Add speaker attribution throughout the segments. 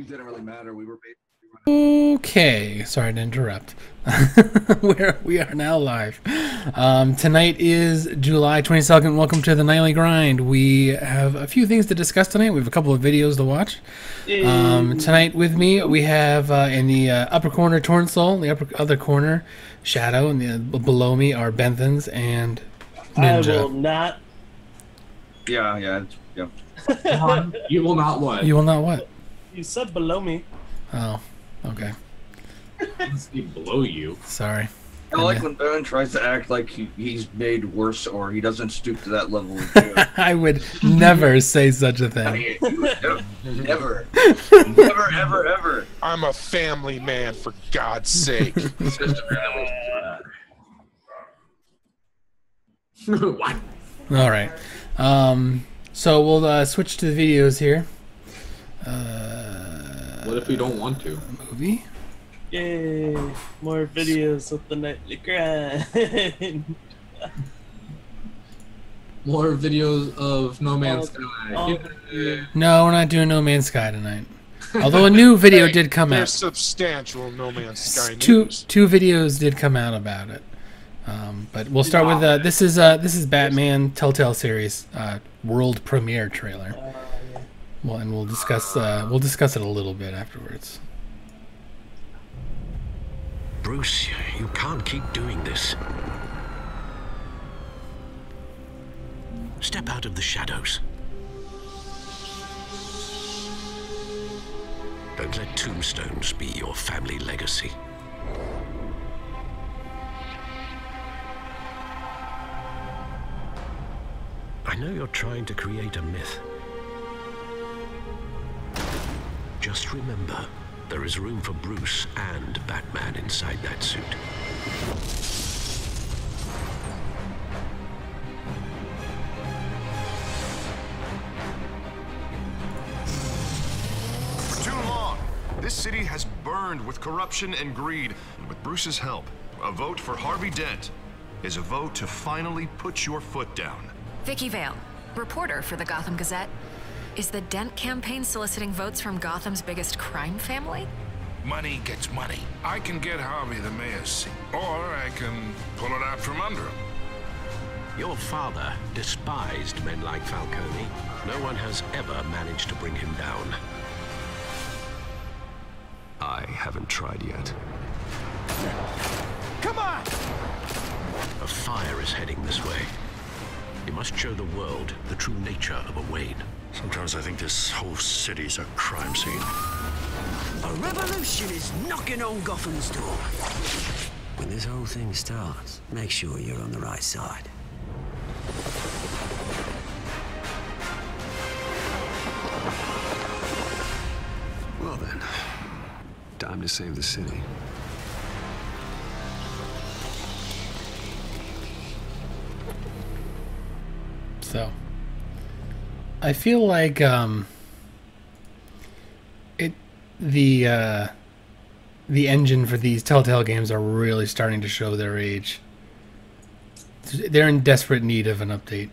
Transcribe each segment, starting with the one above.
Speaker 1: It didn't really matter. We were basically
Speaker 2: Okay, sorry to interrupt. We are now live. Tonight is July 22nd. Welcome to the Nightly Grind. We have a few things to discuss tonight. We have a couple of videos to watch. Tonight with me, we have in the upper corner Tornsoul, in the other corner Shadow, and below me are Benthans and Ninja.
Speaker 3: I will not.
Speaker 1: yeah.
Speaker 4: You will not what?
Speaker 2: You will not what?
Speaker 3: You said below me.
Speaker 2: Oh, okay.
Speaker 4: Let's see below you.
Speaker 2: Sorry.
Speaker 1: I like when Ben tries to act like he's made worse or he doesn't stoop to that level of joke.
Speaker 2: I would never say such a
Speaker 1: I
Speaker 2: thing.
Speaker 1: mean, never, ever.
Speaker 5: I'm a family man, for God's sake.
Speaker 1: It's just a
Speaker 4: What?
Speaker 2: All right. So we'll switch to the videos here.
Speaker 4: What if we don't want to?
Speaker 2: Movie.
Speaker 3: Yay! More videos of the Nightly Grind.
Speaker 4: More videos of No Man's Sky.
Speaker 2: No, we're not doing No Man's Sky tonight. Although a new video
Speaker 5: Hey,
Speaker 2: did come
Speaker 5: there's
Speaker 2: out.
Speaker 5: substantial No Man's Sky
Speaker 2: Two
Speaker 5: news.
Speaker 2: videos did come out about it. But we'll start with this is Batman Telltale series world premiere trailer. Well, and we'll discuss it a little bit afterwards.
Speaker 6: Bruce, you can't keep doing this. Step out of the shadows. Don't let tombstones be your family legacy. I know you're trying to create a myth. Just remember, there is room for Bruce and Batman inside that suit.
Speaker 7: For too long, this city has burned with corruption and greed. And with Bruce's help, a vote for Harvey Dent is a vote to finally put your foot down.
Speaker 8: Vicky Vale, reporter for the Gotham Gazette. Is the Dent campaign soliciting votes from Gotham's biggest crime family?
Speaker 5: Money gets money. I can get Harvey the mayor's seat, or I can pull it out from under him.
Speaker 6: Your father despised men like Falcone. No one has ever managed to bring him down.
Speaker 7: I haven't tried yet.
Speaker 5: Come on!
Speaker 6: A fire is heading this way. You must show the world the true nature of a Wayne.
Speaker 9: Sometimes I think this whole city's a crime scene.
Speaker 10: A revolution is knocking on Gotham's door. When this whole thing starts, make sure you're on the right side.
Speaker 7: Well then, time to save the city.
Speaker 2: So, I feel like the engine for these Telltale games are really starting to show their age. They're in desperate need of an update.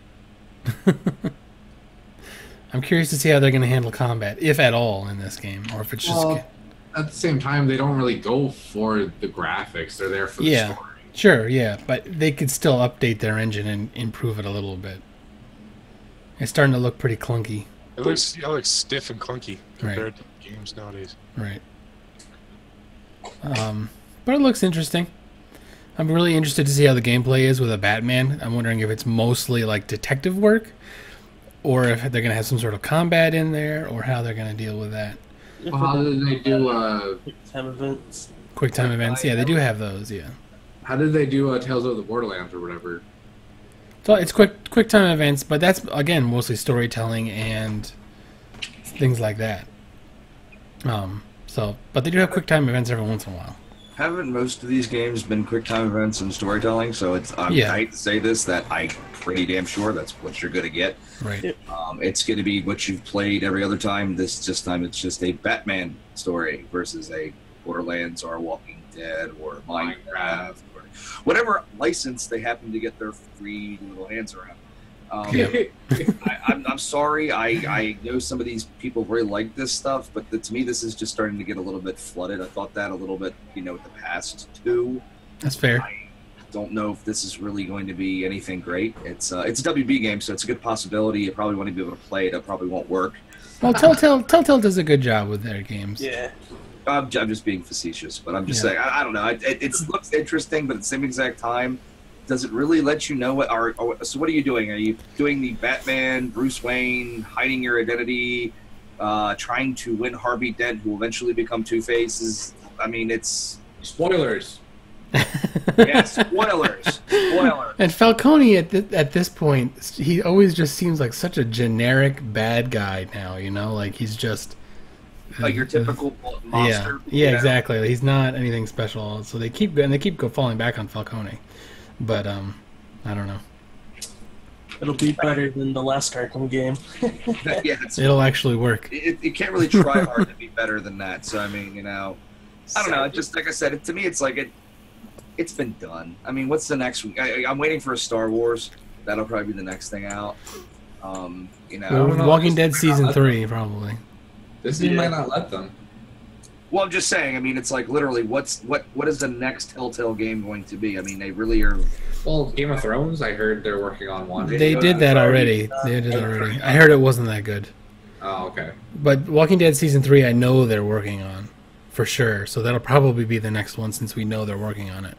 Speaker 2: I'm curious to see how they're going to handle combat, if at all, in this game, or if it's just.
Speaker 4: Well, at the same time, they don't really go for the graphics. They're there for the
Speaker 2: Yeah,
Speaker 4: story.
Speaker 2: sure, yeah, but they could still update their engine and improve it a little bit. It's starting to look pretty clunky.
Speaker 5: It looks stiff and clunky compared to games nowadays.
Speaker 2: Right. But it looks interesting. I'm really interested to see how the gameplay is with a Batman. I'm wondering if it's mostly like detective work, or if they're going to have some sort of combat in there, or how they're going to deal with that.
Speaker 4: Well, how did they do?
Speaker 3: Time events.
Speaker 2: Quick time events, yeah, they do have those, yeah.
Speaker 4: How did they do Tales of the Borderlands or whatever?
Speaker 2: So it's quick time events, but that's again mostly storytelling and things like that. But they do have quick time events every once in a while.
Speaker 1: Haven't most of these games been quick time events and storytelling? So I hate to say this, that I'm pretty damn sure that's what you're gonna get.
Speaker 2: Right.
Speaker 1: It's gonna be what you've played every other time. This time it's just a Batman story versus a Borderlands or Walking Dead or Minecraft or whatever license they happen to get their free little hands around. I'm sorry. I know some of these people really like this stuff, but to me, this is just starting to get a little bit flooded. I thought that a little bit, with the past two.
Speaker 2: That's fair.
Speaker 1: I don't know if this is really going to be anything great. It's a WB game, so it's a good possibility. You probably want to be able to play it. It probably won't work.
Speaker 2: Well, Telltale does a good job with their games.
Speaker 3: Yeah.
Speaker 1: I'm just being facetious, but I'm just saying, I don't know. It looks interesting, but at the same exact time, does it really let you know so what are you doing? Are you doing the Batman, Bruce Wayne, hiding your identity, trying to win Harvey Dent, who will eventually become Two-Face? I mean, it's...
Speaker 4: Spoilers.
Speaker 1: Yeah, spoilers. Spoilers.
Speaker 2: And Falcone, at this point, he always just seems like such a generic bad guy now, Like, he's just...
Speaker 1: Like your typical monster.
Speaker 2: Yeah, exactly. He's not anything special. So they keep falling back on Falcone. But, I don't know.
Speaker 3: It'll be better than the last Arkham game.
Speaker 1: Yeah,
Speaker 2: it'll actually work.
Speaker 1: It can't really try hard to be better than that. So, I mean, I don't know. Just like I said, to me, it's like it's been done. I mean, what's the next one? I'm waiting for a Star Wars. That'll probably be the next thing out.
Speaker 2: Walking Dead Season 3, probably.
Speaker 4: Disney might not let them.
Speaker 1: Well, I'm just saying. I mean, it's like literally, what is the next Telltale game going to be? I mean, they really are.
Speaker 4: Well, Game of Thrones. I heard they're working on one.
Speaker 2: They did that already. They did it already. I heard it wasn't that good.
Speaker 4: Oh, okay.
Speaker 2: But Walking Dead Season 3, I know they're working on, for sure. So that'll probably be the next one since we know they're working on it.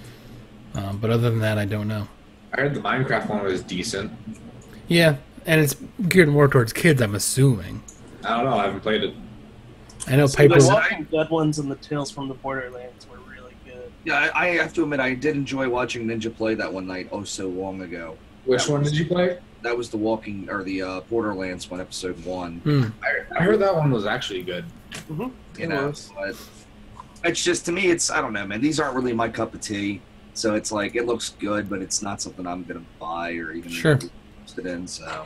Speaker 2: But other than that, I don't know.
Speaker 4: I heard the Minecraft one was decent.
Speaker 2: Yeah, and it's geared more towards kids, I'm assuming.
Speaker 4: I don't know. I haven't played it.
Speaker 2: I know
Speaker 3: The
Speaker 2: Piper.
Speaker 3: Walking Dead ones and the Tales from the Borderlands were really good.
Speaker 1: Yeah, I have to admit, I did enjoy watching Ninja play that one night so long ago.
Speaker 4: Which one did you play?
Speaker 1: That was the Borderlands one, episode 1.
Speaker 2: Mm.
Speaker 4: I heard that one was actually good.
Speaker 3: Mm-hmm.
Speaker 1: But it's just, to me, I don't know, man. These aren't really my cup of tea. So it's like, it looks good, but it's not something I'm going to buy or even interested in, so.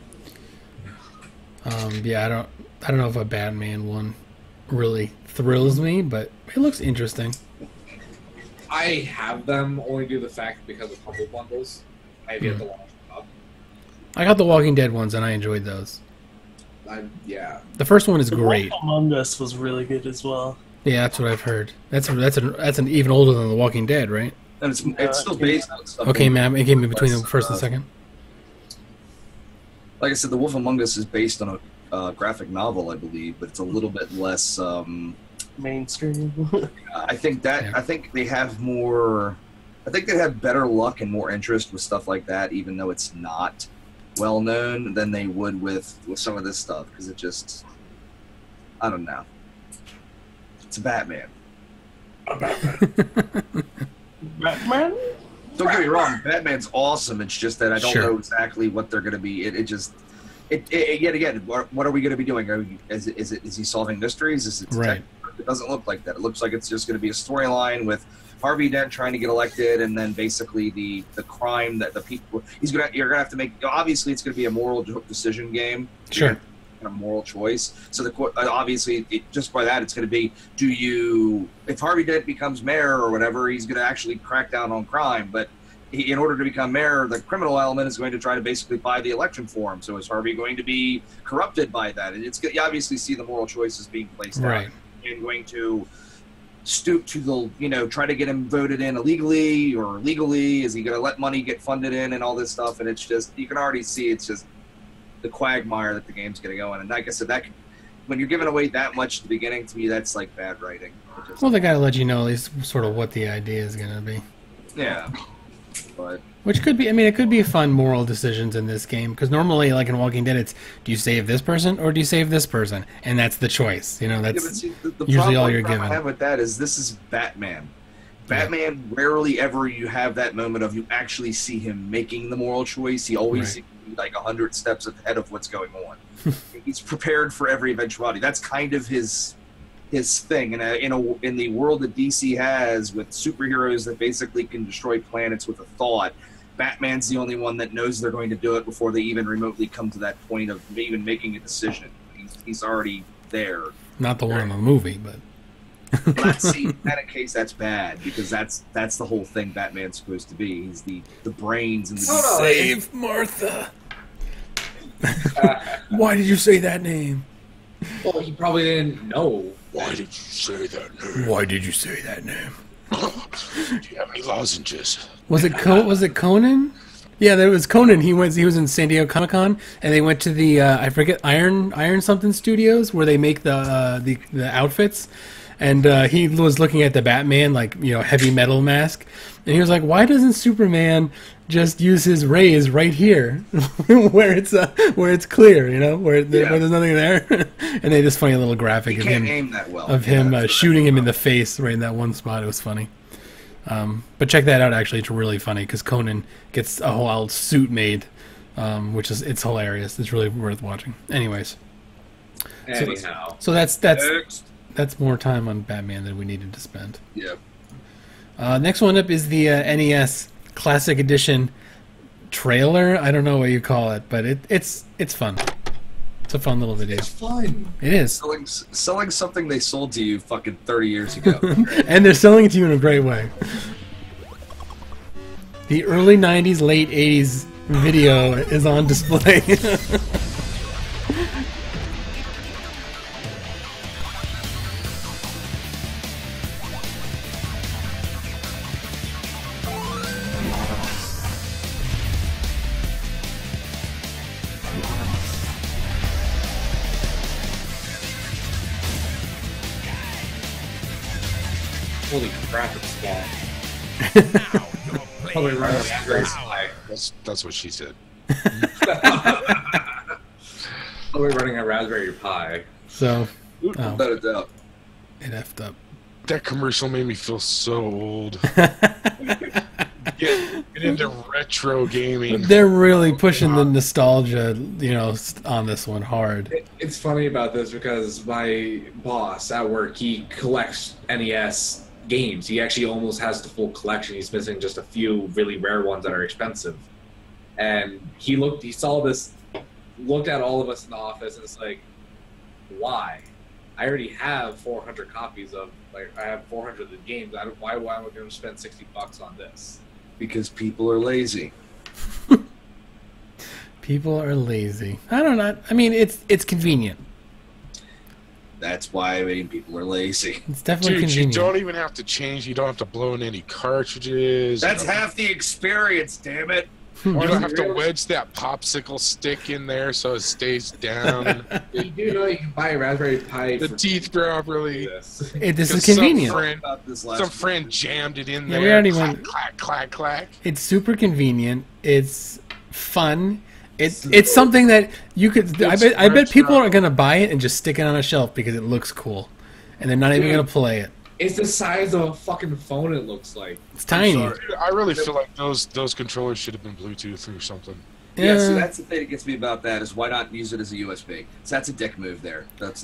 Speaker 2: Yeah, I don't know if a Batman one really thrills me, but it looks interesting.
Speaker 4: I have them only due to the fact because of Humble Bundles. I have yet to launch them up.
Speaker 2: I got the Walking Dead ones, and I enjoyed those.
Speaker 4: Yeah.
Speaker 2: The first one is great.
Speaker 3: Among Us was really good as well.
Speaker 2: Yeah, that's what I've heard. That's an even older than The Walking Dead, right?
Speaker 1: And it's still based on stuff.
Speaker 2: Okay, ma'am. It came in between the first and second.
Speaker 1: Like I said, The Wolf Among Us is based on a graphic novel, I believe, but it's a little bit less
Speaker 3: mainstream.
Speaker 1: I think they have more. I think they have better luck and more interest with stuff like that, even though it's not well known, than they would with some of this stuff, because it just, I don't know. It's a Batman.
Speaker 3: Batman?
Speaker 1: Don't get me wrong, Batman's awesome. It's just that I don't know exactly what they're going to be. Yet again, what are we going to be doing? Is he solving mysteries? Is it It doesn't look like that. It looks like it's just going to be a storyline with Harvey Dent trying to get elected, and then basically the crime that the people you're going to have to make. Obviously, it's going to be a moral decision game.
Speaker 2: Sure.
Speaker 1: A moral choice. So obviously, just by that, it's going to be: if Harvey Dent becomes mayor or whatever, he's going to actually crack down on crime. But in order to become mayor, the criminal element is going to try to basically buy the election for him. So is Harvey going to be corrupted by that? And you obviously see the moral choices being placed out. And going to stoop to the, try to get him voted in illegally or legally. Is he going to let money get funded in and all this stuff? And it's just, you can already see it's just the quagmire that the game's going to go in. And like I said, when you're giving away that much at the beginning, to me, that's like bad writing.
Speaker 2: Well, they got to let you know at least sort of what the idea is going to be.
Speaker 1: Yeah. But
Speaker 2: which could be, it could be fun moral decisions in this game, because normally, like in Walking Dead, it's do you save this person or do you save this person, and that's the choice. That's usually all you're given.
Speaker 1: The problem I have with that is this is Batman. Batman, rarely ever you have that moment of you actually see him making the moral choice. He always seems to be like 100 steps ahead of what's going on. He's prepared for every eventuality. That's kind of his thing. In the world that DC has with superheroes that basically can destroy planets with a thought, Batman's the only one that knows they're going to do it before they even remotely come to that point of even making a decision. He's already there.
Speaker 2: Not the one in the movie, but
Speaker 1: See, in that case, that's bad because that's the whole thing Batman's supposed to be. He's the brains and the
Speaker 2: Save Martha. Why did you say that name?
Speaker 4: Well, he probably didn't know.
Speaker 9: Why did you say that name?
Speaker 2: Why did you say that name?
Speaker 9: Do you have any lozenges?
Speaker 2: Was it Conan? Yeah, there was Conan. He was in San Diego Comic Con, and they went to the I forget Iron something Studios where they make the outfits, and he was looking at the Batman like heavy metal mask, and he was like, why doesn't Superman just use his rays right here where it's clear, where there's nothing there, and they just funny little graphic of him
Speaker 1: aim that well.
Speaker 2: of him shooting him in the face right in that one spot. It was funny. But check that out. Actually, it's really funny because Conan gets a whole suit made, which it's hilarious. It's really worth watching. Anyways, so that's more time on Batman than we needed to spend.
Speaker 1: Yeah.
Speaker 2: Next one up is the NES Classic Edition trailer. I don't know what you call it, but it's fun. It's a fun little video.
Speaker 4: It's fun.
Speaker 2: It is.
Speaker 1: Selling something they sold to you fucking 30 years ago.
Speaker 2: And they're selling it to you in a great way. The early 90s, late 80s video is on display.
Speaker 4: Holy crap, it's small. Probably running a Raspberry Pi.
Speaker 9: That's what she said.
Speaker 4: Probably running a Raspberry Pi.
Speaker 2: So,
Speaker 1: without a doubt.
Speaker 2: It effed up.
Speaker 9: That commercial made me feel so old. Get into retro gaming.
Speaker 2: They're really pushing the nostalgia, on this one hard.
Speaker 4: It's funny about this because my boss at work, he collects NES games. He actually almost has the full collection. He's missing just a few really rare ones that are expensive. And he saw this, looked at all of us in the office, and it's like, why? I already have 400 copies of, I have 400 of the games. Why am I going to spend $60 on this?
Speaker 1: Because people are lazy.
Speaker 2: People are lazy. I don't know. I mean, it's convenient.
Speaker 1: That's why people are lazy.
Speaker 2: It's definitely
Speaker 9: Dude,
Speaker 2: convenient.
Speaker 9: you don't even have to change. You don't have to blow in any cartridges.
Speaker 1: That's half the experience, damn it.
Speaker 9: You don't have to wedge that popsicle stick in there so it stays down.
Speaker 4: You do know you can buy a Raspberry Pi.
Speaker 9: The teeth properly.
Speaker 2: This is convenient.
Speaker 9: Some friend jammed it in there.
Speaker 2: We already went.
Speaker 9: Clack, clack, clack.
Speaker 2: It's super convenient. It's fun. It's something that you could. I bet people are gonna buy it and just stick it on a shelf because it looks cool, and they're not even gonna play it.
Speaker 4: It's the size of a fucking phone. It looks like
Speaker 2: it's tiny.
Speaker 9: Dude, I really feel like those controllers should have been Bluetooth or something.
Speaker 1: Yeah, so that's the thing that gets me about that is why not use it as a USB? So that's a dick move there. There's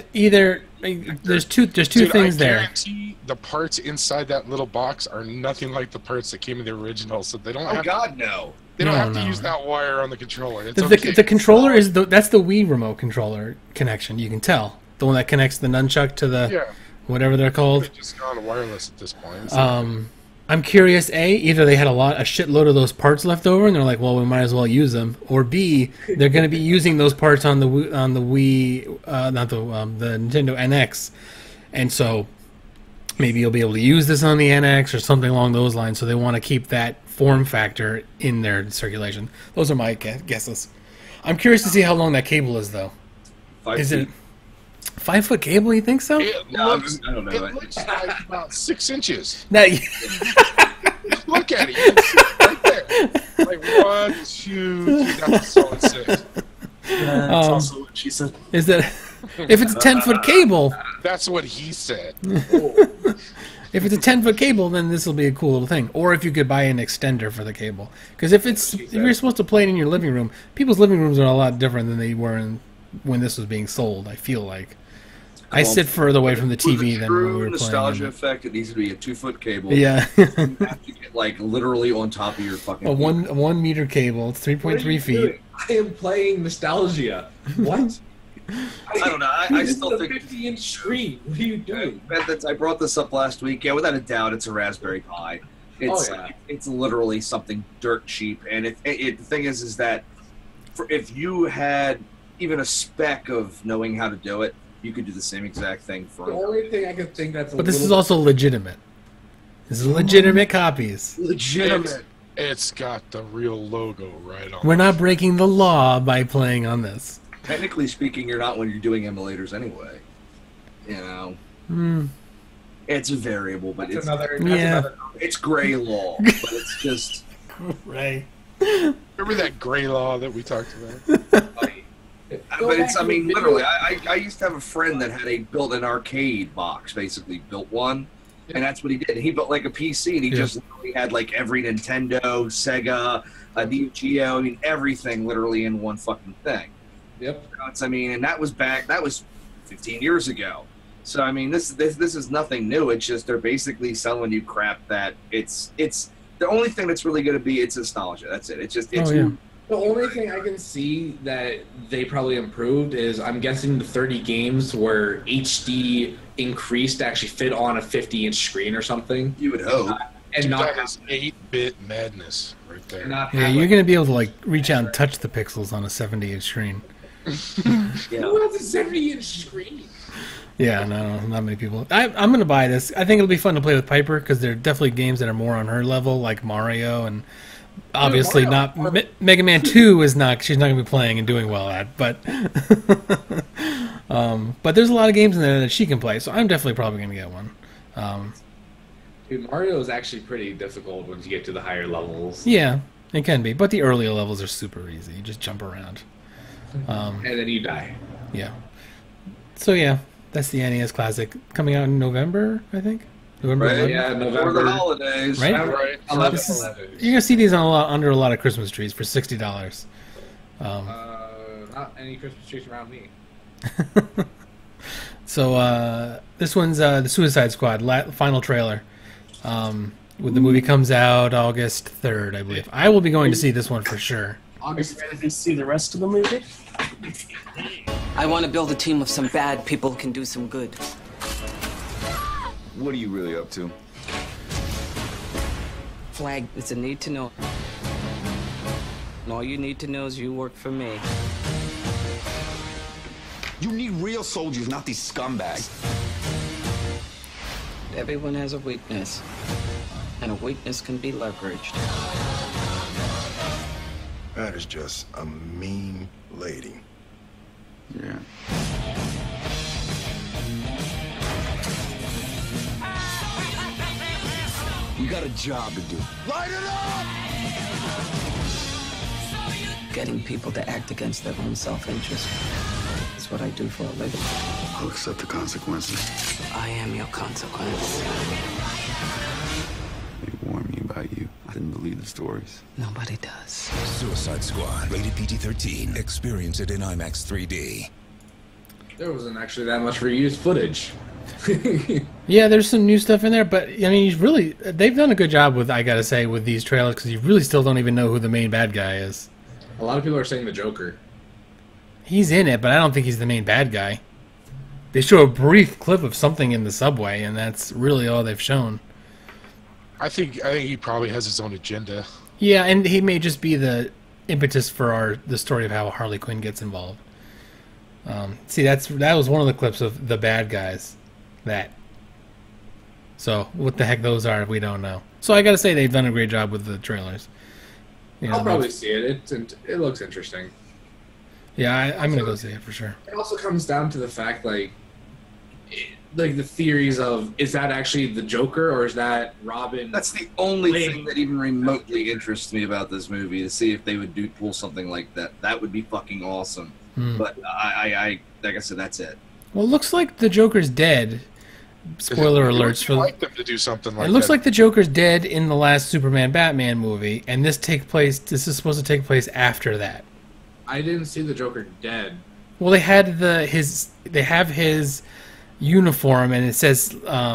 Speaker 1: two things there.
Speaker 9: I guarantee the parts inside that little box are nothing like the parts that came in the original, so they don't.
Speaker 1: No.
Speaker 9: They don't have to use that wire on the controller. It's
Speaker 2: the controller is that's the Wii remote controller connection. You can tell the one that connects the nunchuck to the whatever they're called.
Speaker 9: They've just gone wireless at this point.
Speaker 2: I'm curious. Either they had a shitload of those parts left over, and they're like, well, we might as well use them. Or B, they're going to be using those parts on the Wii, not the Nintendo NX, and so maybe you'll be able to use this on the NX or something along those lines. So they want to keep that form factor in their circulation. Those are my guesses. I'm curious to see how long that cable is, though.
Speaker 1: 5
Speaker 2: is
Speaker 1: feet.
Speaker 2: it 5-foot cable? You think so?
Speaker 9: I don't know. It looks like about 6 inches.
Speaker 2: Now,
Speaker 9: look at it. You can see it right there. Like 1, 2, 3. That's a solid 6.
Speaker 3: That's also what she said.
Speaker 2: Is that if it's a 10-foot cable?
Speaker 9: That's what he said.
Speaker 2: If it's a 10-foot cable, then this will be a cool little thing. Or if you could buy an extender for the cable, because if you're supposed to play it in your living room, people's living rooms are a lot different than they were when this was being sold. I feel like I sit further away from the TV than when we were playing.
Speaker 1: Nostalgia effect. It needs to be a 2-foot cable.
Speaker 2: Yeah,
Speaker 1: you have to get literally on top of your fucking.
Speaker 2: A 1 meter cable. It's 3.3 feet.
Speaker 4: I am playing Nostalgia. What?
Speaker 1: I don't know. I still think
Speaker 4: 50-inch screen. What are you doing?
Speaker 1: I brought this up last week. Yeah, without a doubt, it's a Raspberry Pi. It's literally something dirt cheap. And the thing is that if you had even a speck of knowing how to do it, you could do the same exact thing for.
Speaker 4: The only thing I could think that's.
Speaker 2: But this is also legitimate. This is legitimate copies.
Speaker 1: Legitimate.
Speaker 9: It's got the real logo right on.
Speaker 2: We're not breaking the law by playing on this.
Speaker 1: Technically speaking, you're not when you're doing emulators anyway. You know. It's a variable, but
Speaker 4: That's
Speaker 1: it's
Speaker 4: another.
Speaker 1: it's gray law, but it's just
Speaker 2: Right.
Speaker 9: Remember that gray law that we talked about?
Speaker 1: But it's, I mean, literally, I used to have a friend that had built an arcade box, basically built one, and that's what he did. He built like a PC, and he just literally had like every Nintendo, Sega, Neo Geo, I mean, everything literally in one fucking thing.
Speaker 4: Yep.
Speaker 1: I mean, and that was 15 years ago. So I mean, this is nothing new. It's just they're basically selling you crap that it's the only thing that's really going to be it's nostalgia. That's it. It's just
Speaker 4: The only thing I can see that they probably improved is I'm guessing the 30 games where HD increased to actually fit on a 50-inch screen or something.
Speaker 1: You would hope.
Speaker 9: And that is 8-bit madness right there.
Speaker 2: Yeah, you're going to be able to like reach out and touch the pixels on a 70-inch screen.
Speaker 4: Who has a 70-inch screen?
Speaker 2: Yeah, no, not many people. I'm going to buy this. I think it'll be fun to play with Piper because there are definitely games that are more on her level, like Mario, and obviously not Mega Man 2 is not. She's not going to be playing and doing well at, but there's a lot of games in there that she can play, so I'm definitely probably going to get one.
Speaker 4: Dude, Mario is actually pretty difficult once you get to the higher levels.
Speaker 2: Yeah, it can be, but the earlier levels are super easy. You just jump around,
Speaker 4: and then you die.
Speaker 2: Yeah. So yeah. That's the NES Classic coming out in November, I think. November.
Speaker 1: Right,
Speaker 2: 11th?
Speaker 1: yeah, November. For the holidays.
Speaker 2: Right?
Speaker 1: Right.
Speaker 2: You're gonna see these under a lot of Christmas trees for $60.
Speaker 4: Not any Christmas trees around me.
Speaker 2: So this one's the Suicide Squad final trailer. When the movie comes out August 3rd, I believe. I will be going to see this one for sure.
Speaker 3: August 3rd to see the rest of the movie.
Speaker 11: I want to build a team of some bad people who can do some good.
Speaker 12: What are you really up to?
Speaker 11: Flag is a need to know. And all you need to know is you work for me.
Speaker 12: You need real soldiers, not these scumbags.
Speaker 11: Everyone has a weakness. And a weakness can be leveraged.
Speaker 13: That is just a mean lady.
Speaker 12: Yeah. We got a job to do.
Speaker 13: Light it up!
Speaker 11: Getting people to act against their own self-interest. That's what I do for a living.
Speaker 12: I'll accept the consequences.
Speaker 11: I am your consequence.
Speaker 12: They warned me about you. I didn't believe the stories.
Speaker 11: Nobody does.
Speaker 14: Suicide Squad, rated PG-13. Experience it in IMAX 3D.
Speaker 4: There wasn't actually that much reused footage.
Speaker 2: Yeah, there's some new stuff in there, but I mean, they've done a good job with, I gotta say, with these trailers because you really still don't even know who the main bad guy is.
Speaker 4: A lot of people are saying the Joker.
Speaker 2: He's in it, but I don't think he's the main bad guy. They show a brief clip of something in the subway, and that's really all they've shown.
Speaker 9: I think he probably has his own agenda.
Speaker 2: Yeah, and he may just be the impetus for the story of how Harley Quinn gets involved. See, that was one of the clips of the bad guys. So what the heck those are, we don't know. So I gotta say they've done a great job with the trailers.
Speaker 4: I'll probably see it. It looks interesting.
Speaker 2: Yeah, I'm gonna go see it for sure.
Speaker 4: It also comes down to the fact, like the theories of, is that actually the Joker or is that Robin?
Speaker 1: That's the only thing that even remotely interests me about this movie, to see if they would pull something like that. That would be fucking awesome. But I like I said, that's it.
Speaker 2: Well, it looks like the Joker's dead. Spoiler alerts for
Speaker 9: like them to do something like that.
Speaker 2: It looks like the Joker's dead in the last Superman Batman movie, and this is supposed to take place after that.
Speaker 4: I didn't see the Joker dead.
Speaker 2: Well, they had they have his uniform, and it says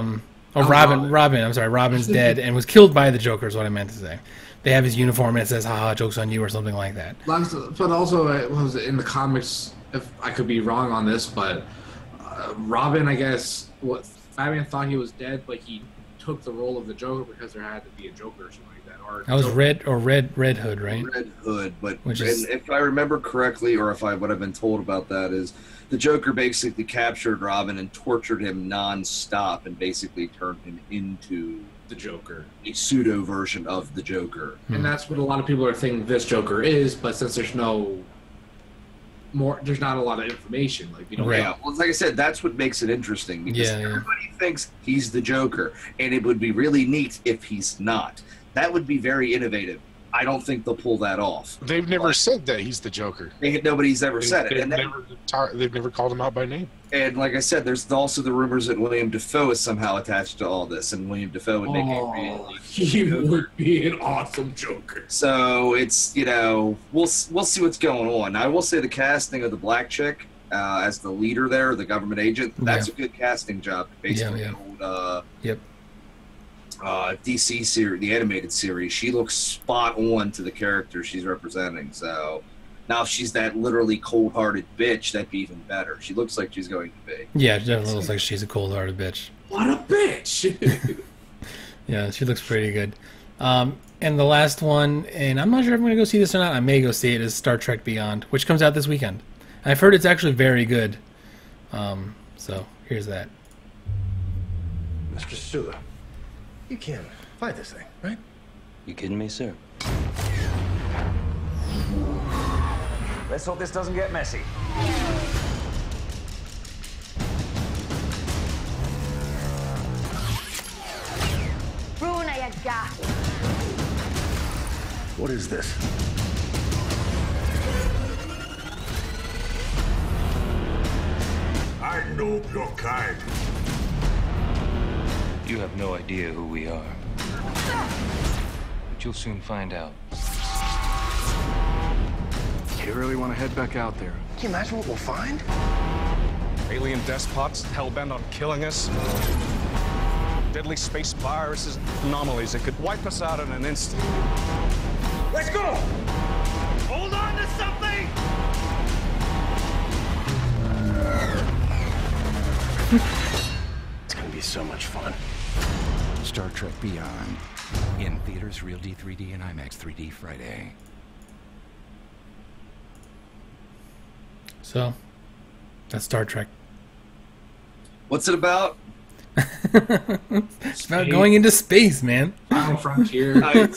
Speaker 2: Robin's dead and was killed by the Joker is what I meant to say. They have his uniform and it says "haha, joke's on you" or something like that.
Speaker 4: But also, what was it in the comics? if I could be wrong on this, but Robin, I guess, Batman thought he was dead, but he took the role of the Joker because there had to be a Joker or something like that. Or
Speaker 2: that was
Speaker 4: Joker.
Speaker 2: Red Hood, right?
Speaker 1: Red Hood, but
Speaker 2: Which is-
Speaker 1: if I remember correctly, or if what I've been told about that is the Joker basically captured Robin and tortured him nonstop and basically turned him into
Speaker 4: the Joker,
Speaker 1: a pseudo version of the Joker.
Speaker 4: And that's what a lot of people are thinking this Joker is, but since there's there's not a lot of information. Like we don't know.
Speaker 1: Yeah, well, like I said, that's what makes it interesting because
Speaker 2: Yeah, yeah.
Speaker 1: everybody thinks he's the Joker, and it would be really neat if he's not. That would be very innovative. I don't think they'll pull that off.
Speaker 9: They've never said that he's the Joker.
Speaker 1: Nobody's ever said it.
Speaker 9: They've never called him out by name.
Speaker 1: And like I said, there's also the rumors that William Dafoe is somehow attached to all this, and William Dafoe would make a really
Speaker 4: he would be an awesome Joker.
Speaker 1: So it's, we'll see what's going on. I will say the casting of the black chick as the leader there, the government agent, that's a good casting job based on the old DC series, the animated series. She looks spot on to the character she's representing. So now if she's that literally cold-hearted bitch, that'd be even better. She looks like she's going to be.
Speaker 2: Yeah, it definitely looks like she's a cold-hearted bitch.
Speaker 4: What a bitch!
Speaker 2: Yeah, she looks pretty good. And the last one, and I'm not sure if I'm going to go see this or not. I may go see it, is Star Trek Beyond, which comes out this weekend. I've heard it's actually very good. So here's that.
Speaker 15: Mr. Sula, you can't fight this thing, right?
Speaker 16: You kidding me, sir?
Speaker 17: Let's hope this doesn't get messy.
Speaker 15: What is this?
Speaker 18: I know your kind.
Speaker 16: You have no idea who we are. But you'll soon find out.
Speaker 15: You really want to head back out there? Can you imagine what we'll find?
Speaker 19: Alien despots hell-bent on killing us. Deadly space viruses, anomalies that could wipe us out in an instant.
Speaker 18: Let's go! Hold on to something!
Speaker 15: It's gonna be so much fun.
Speaker 14: Star Trek Beyond. In theaters, Real D 3D and IMAX 3D Friday.
Speaker 2: So, that's Star Trek.
Speaker 1: What's it about?
Speaker 2: It's about going into space, man.
Speaker 4: Final Frontier.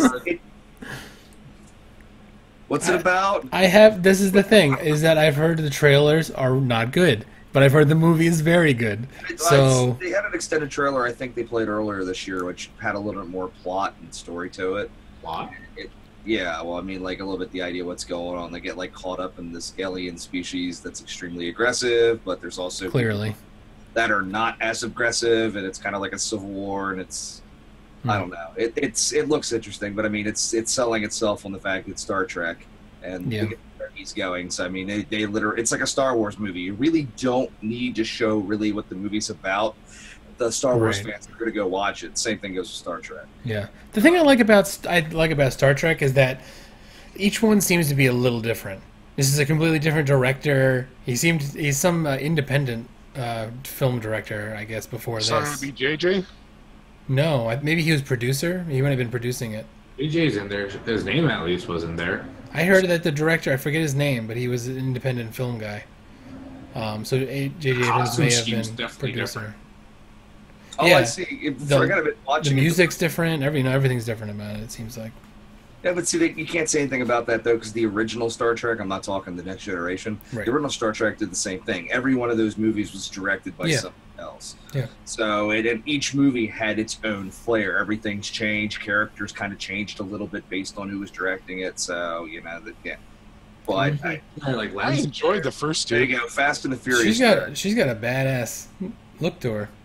Speaker 1: What's it about?
Speaker 2: This is the thing, is that I've heard the trailers are not good, but I've heard the movie is very good. So
Speaker 1: They had an extended trailer I think they played earlier this year, which had a little bit more plot and story to it.
Speaker 4: Plot?
Speaker 1: Yeah, well, I mean, like a little bit the idea of what's going on. They get like caught up in this alien species that's extremely aggressive, but there's also
Speaker 2: clearly
Speaker 1: people that are not as aggressive, and it's kind of like a civil war, and it's I don't know. It looks interesting, but I mean, it's selling itself on the fact that it's Star Trek, and
Speaker 2: Yeah.
Speaker 1: where he's going. So I mean, they literally, it's like a Star Wars movie. You really don't need to show really what the movie's about. The Star Wars
Speaker 2: Right.
Speaker 1: fans are going to go watch it. Same thing goes with Star Trek.
Speaker 2: yeah, the thing I like about Star Trek is that each one seems to be a little different. This is a completely different director. He's some independent film director, I guess, before
Speaker 9: Son
Speaker 2: this.
Speaker 9: would be JJ?
Speaker 2: No, maybe he was producer. He might have been producing it.
Speaker 4: DJ's in there. His name at least was in there.
Speaker 2: I heard that the director, I forget his name, but he was an independent film guy. So J.J. Abrams
Speaker 4: Costume
Speaker 2: may have
Speaker 4: scheme's
Speaker 2: been
Speaker 4: definitely
Speaker 2: producer.
Speaker 4: different.
Speaker 1: Oh, I see. Forget about watching
Speaker 2: the
Speaker 1: it.
Speaker 2: music's different. Everything's different about it. It seems like.
Speaker 1: Yeah, but see, you can't say anything about that, though, because the original Star Trek, I'm not talking the Next Generation,
Speaker 2: Right.
Speaker 1: the original Star Trek did the same thing. Every one of those movies was directed by
Speaker 2: Yeah.
Speaker 1: someone else.
Speaker 2: Yeah.
Speaker 1: So and each movie had its own flair. Everything's changed. Characters kind of changed a little bit based on who was directing it. So, yeah. But
Speaker 9: I enjoyed the first two.
Speaker 1: There you go. Fast and the Furious.
Speaker 2: She's got a badass look to her.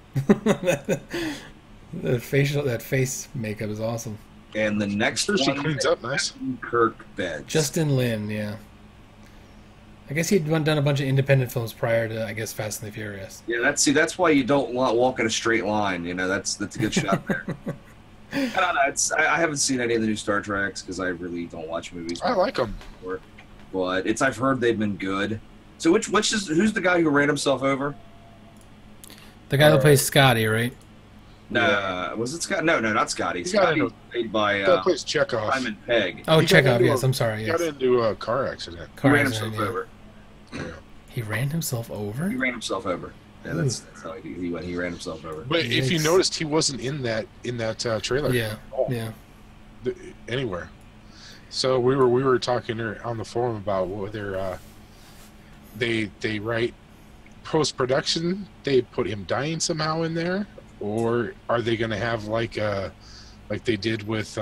Speaker 2: That face makeup is awesome.
Speaker 1: And the next one,
Speaker 9: she cleans up nice.
Speaker 1: Kirk Beds.
Speaker 2: Justin Lin, yeah. I guess he'd done a bunch of independent films prior to, I guess, Fast and the Furious.
Speaker 1: Yeah, that's why you don't walk in a straight line. You know, that's a good shot there. I don't know. I haven't seen any of the new Star Treks because I really don't watch movies.
Speaker 9: I like them.
Speaker 1: But I've heard they've been good. So who's the guy who ran himself over?
Speaker 2: The guy that plays Scotty, right?
Speaker 1: No, was it Scott? No, not Scotty.
Speaker 9: He got
Speaker 1: Scotty
Speaker 9: into-
Speaker 1: played by
Speaker 9: That plays Chekhov.
Speaker 1: Simon Pegg.
Speaker 2: Oh,
Speaker 9: He got
Speaker 2: Chekhov.
Speaker 9: into
Speaker 2: Yes,
Speaker 9: a-
Speaker 2: I'm sorry.
Speaker 9: He
Speaker 2: Yes.
Speaker 9: got into a car accident.
Speaker 1: He
Speaker 2: Car
Speaker 1: ran
Speaker 2: accident,
Speaker 1: himself
Speaker 2: yeah.
Speaker 1: over.
Speaker 2: He ran himself over.
Speaker 1: He ran himself over. Yeah, that's how he went. He ran himself over.
Speaker 9: But if you
Speaker 2: Yikes.
Speaker 9: noticed, he wasn't in that trailer.
Speaker 2: Yeah.
Speaker 9: at all.
Speaker 2: Yeah.
Speaker 9: Anywhere. So we were talking on the forum about whether they write post production, they put him dying somehow in there, or are they going to have like they did with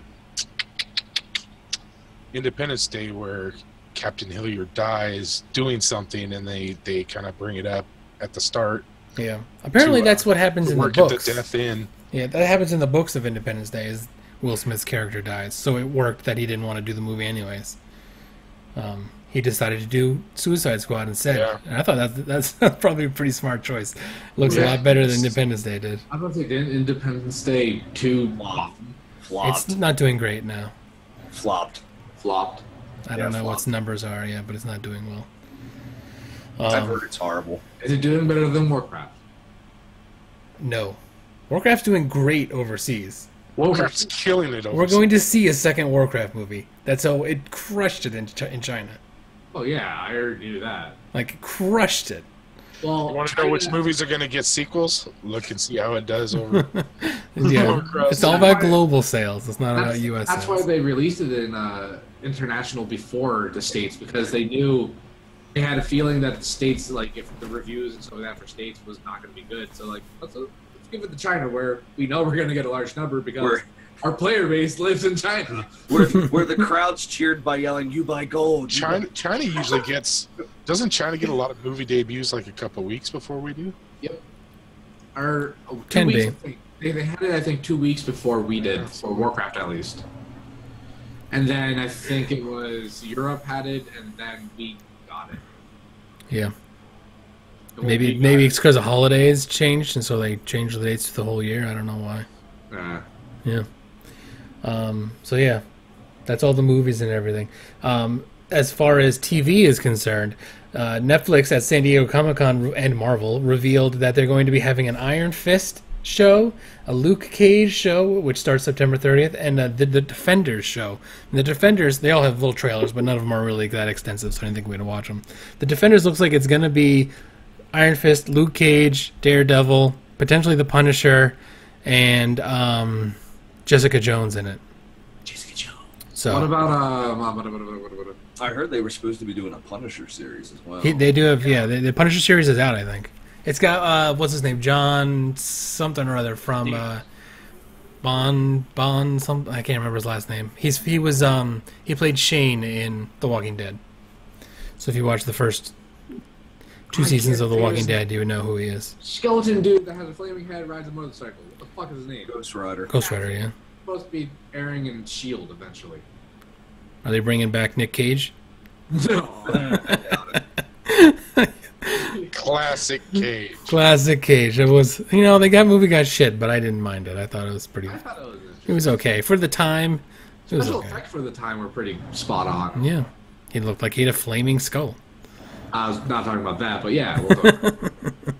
Speaker 9: Independence Day, where Captain Hilliard dies doing something, and they kind of bring it up at the start.
Speaker 2: Yeah. Apparently, that's what happens
Speaker 9: to
Speaker 2: in the
Speaker 9: work it
Speaker 2: books.
Speaker 9: to death in.
Speaker 2: Yeah, that happens in the books of Independence Day. Is Will Smith's character dies, so it worked that he didn't want to do the movie anyways. He decided to do Suicide Squad instead,
Speaker 9: Yeah.
Speaker 2: and I thought that's probably a pretty smart choice. Looks a
Speaker 4: Yeah.
Speaker 2: lot better than Independence Day did.
Speaker 4: I don't think Independence Day 2
Speaker 1: Flopped.
Speaker 2: It's not doing great now.
Speaker 1: Flopped.
Speaker 2: I don't know what its numbers are yet, but it's not doing well.
Speaker 1: I've heard it's horrible.
Speaker 4: Is it doing better than Warcraft?
Speaker 2: No, Warcraft's doing great overseas.
Speaker 9: Warcraft's killing it.
Speaker 2: We're going to see a second Warcraft movie. That's how it crushed it in China.
Speaker 4: Oh yeah, I already knew that.
Speaker 2: Like crushed it.
Speaker 4: Well,
Speaker 9: You want to know which movies are going to get sequels? Look and see how it does over.
Speaker 2: Yeah,
Speaker 9: Warcraft.
Speaker 2: it's all about global sales. It's not about
Speaker 4: That's,
Speaker 2: U.S.
Speaker 4: that's
Speaker 2: sales.
Speaker 4: why they released it in international before the States, because they knew they had a feeling that the States, like if the reviews and stuff like that for States was not going to be good. So like let's give it to China, where we know we're going to get a large number because our player base lives in China.
Speaker 1: Where the crowds cheered by yelling, "You buy gold." you buy-"
Speaker 9: China usually gets. Doesn't China get a lot of movie debuts like a couple weeks before we do?
Speaker 4: Yep. Or 2
Speaker 2: Can
Speaker 4: weeks,
Speaker 2: be.
Speaker 4: I think. They had it, I think, 2 weeks before we did, for Warcraft at least. And then I think it was Europe had it, and then we got it.
Speaker 2: Yeah.
Speaker 4: And
Speaker 2: Maybe
Speaker 4: we got
Speaker 2: it's because the holidays changed, and so they changed the dates to the whole year. I don't know why.
Speaker 4: it,
Speaker 2: Yeah. So yeah, that's all the movies and everything. As far as TV is concerned, Netflix at San Diego Comic-Con and Marvel revealed that they're going to be having an Iron Fist show, a Luke Cage show, which starts September 30th, and the Defenders show. And the Defenders, they all have little trailers, but none of them are really that extensive, so I didn't think we're going to watch them. The Defenders looks like it's going to be Iron Fist, Luke Cage, Daredevil, potentially the Punisher, and Jessica Jones in it.
Speaker 1: Jessica Jones.
Speaker 2: So
Speaker 4: What about
Speaker 1: I heard they were supposed to be doing a Punisher series as well.
Speaker 2: they do have the Punisher series is out, I think. It's got what's his name, John something or other from Bond something. I can't remember his last name. He played Shane in The Walking Dead. So if you watch the first 2 seasons of The Walking Dead, you would know who he is.
Speaker 4: skeleton dude that has a flaming head, rides a motorcycle. What the fuck is his name?
Speaker 1: Ghost Rider.
Speaker 2: Ghost Rider, yeah.
Speaker 4: Supposed to be airing in S.H.I.E.L.D. eventually.
Speaker 2: Are they bringing back Nick Cage?
Speaker 9: Classic Cage.
Speaker 2: Classic Cage. It was, that movie got shit, but I didn't mind it. I thought it was pretty. It was okay for the time. It was
Speaker 4: Special
Speaker 2: okay.
Speaker 4: effects for the time were pretty spot on.
Speaker 2: Yeah, he looked like he had a flaming skull.
Speaker 4: I was not talking about that, but yeah. We'll talk.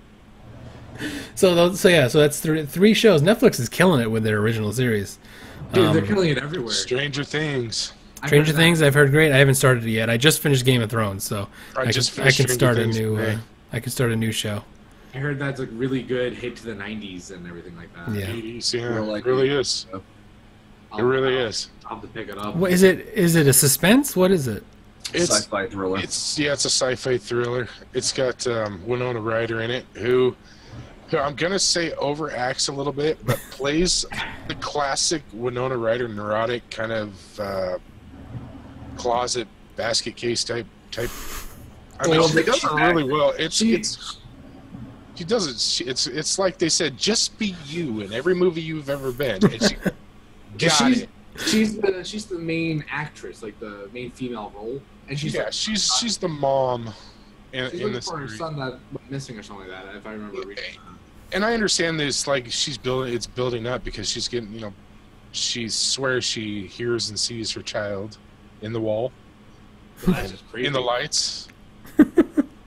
Speaker 2: So that's three shows. Netflix is killing it with their original series.
Speaker 4: Dude, they're killing it everywhere.
Speaker 9: Stranger Things.
Speaker 2: Stranger Things, I've heard great. I haven't started it yet. I just finished Game of Thrones, so
Speaker 9: I
Speaker 2: I
Speaker 9: just
Speaker 2: can
Speaker 9: finished
Speaker 2: start
Speaker 9: Stranger
Speaker 2: a
Speaker 9: Things
Speaker 2: new.
Speaker 9: today.
Speaker 2: I can start a new show.
Speaker 4: I heard that's a really good hit to the 90s and everything like that.
Speaker 2: Yeah.
Speaker 9: 80s, yeah,
Speaker 1: Real like
Speaker 9: it really is. It really is.
Speaker 4: I'll have to pick it up.
Speaker 2: What is it? Is it a suspense? What is it?
Speaker 9: It's
Speaker 1: Sci-fi thriller.
Speaker 9: It's a sci-fi thriller. It's got Winona Ryder in it, who I'm gonna say overacts a little bit, but plays the classic Winona Ryder neurotic kind of closet basket case type. I mean, she does it really well. She does it. It's like they said, just be you in every movie you've ever been. And she got it.
Speaker 4: She's the main actress, like the main female role, and she's
Speaker 9: she's the mom in
Speaker 4: looking
Speaker 9: this
Speaker 4: for her
Speaker 9: series.
Speaker 4: son that went missing or something like that. If I remember reading.
Speaker 9: And I understand this, like it's building up because she's getting, she swears she hears and sees her child in the wall,
Speaker 4: That's just crazy.
Speaker 9: in the lights.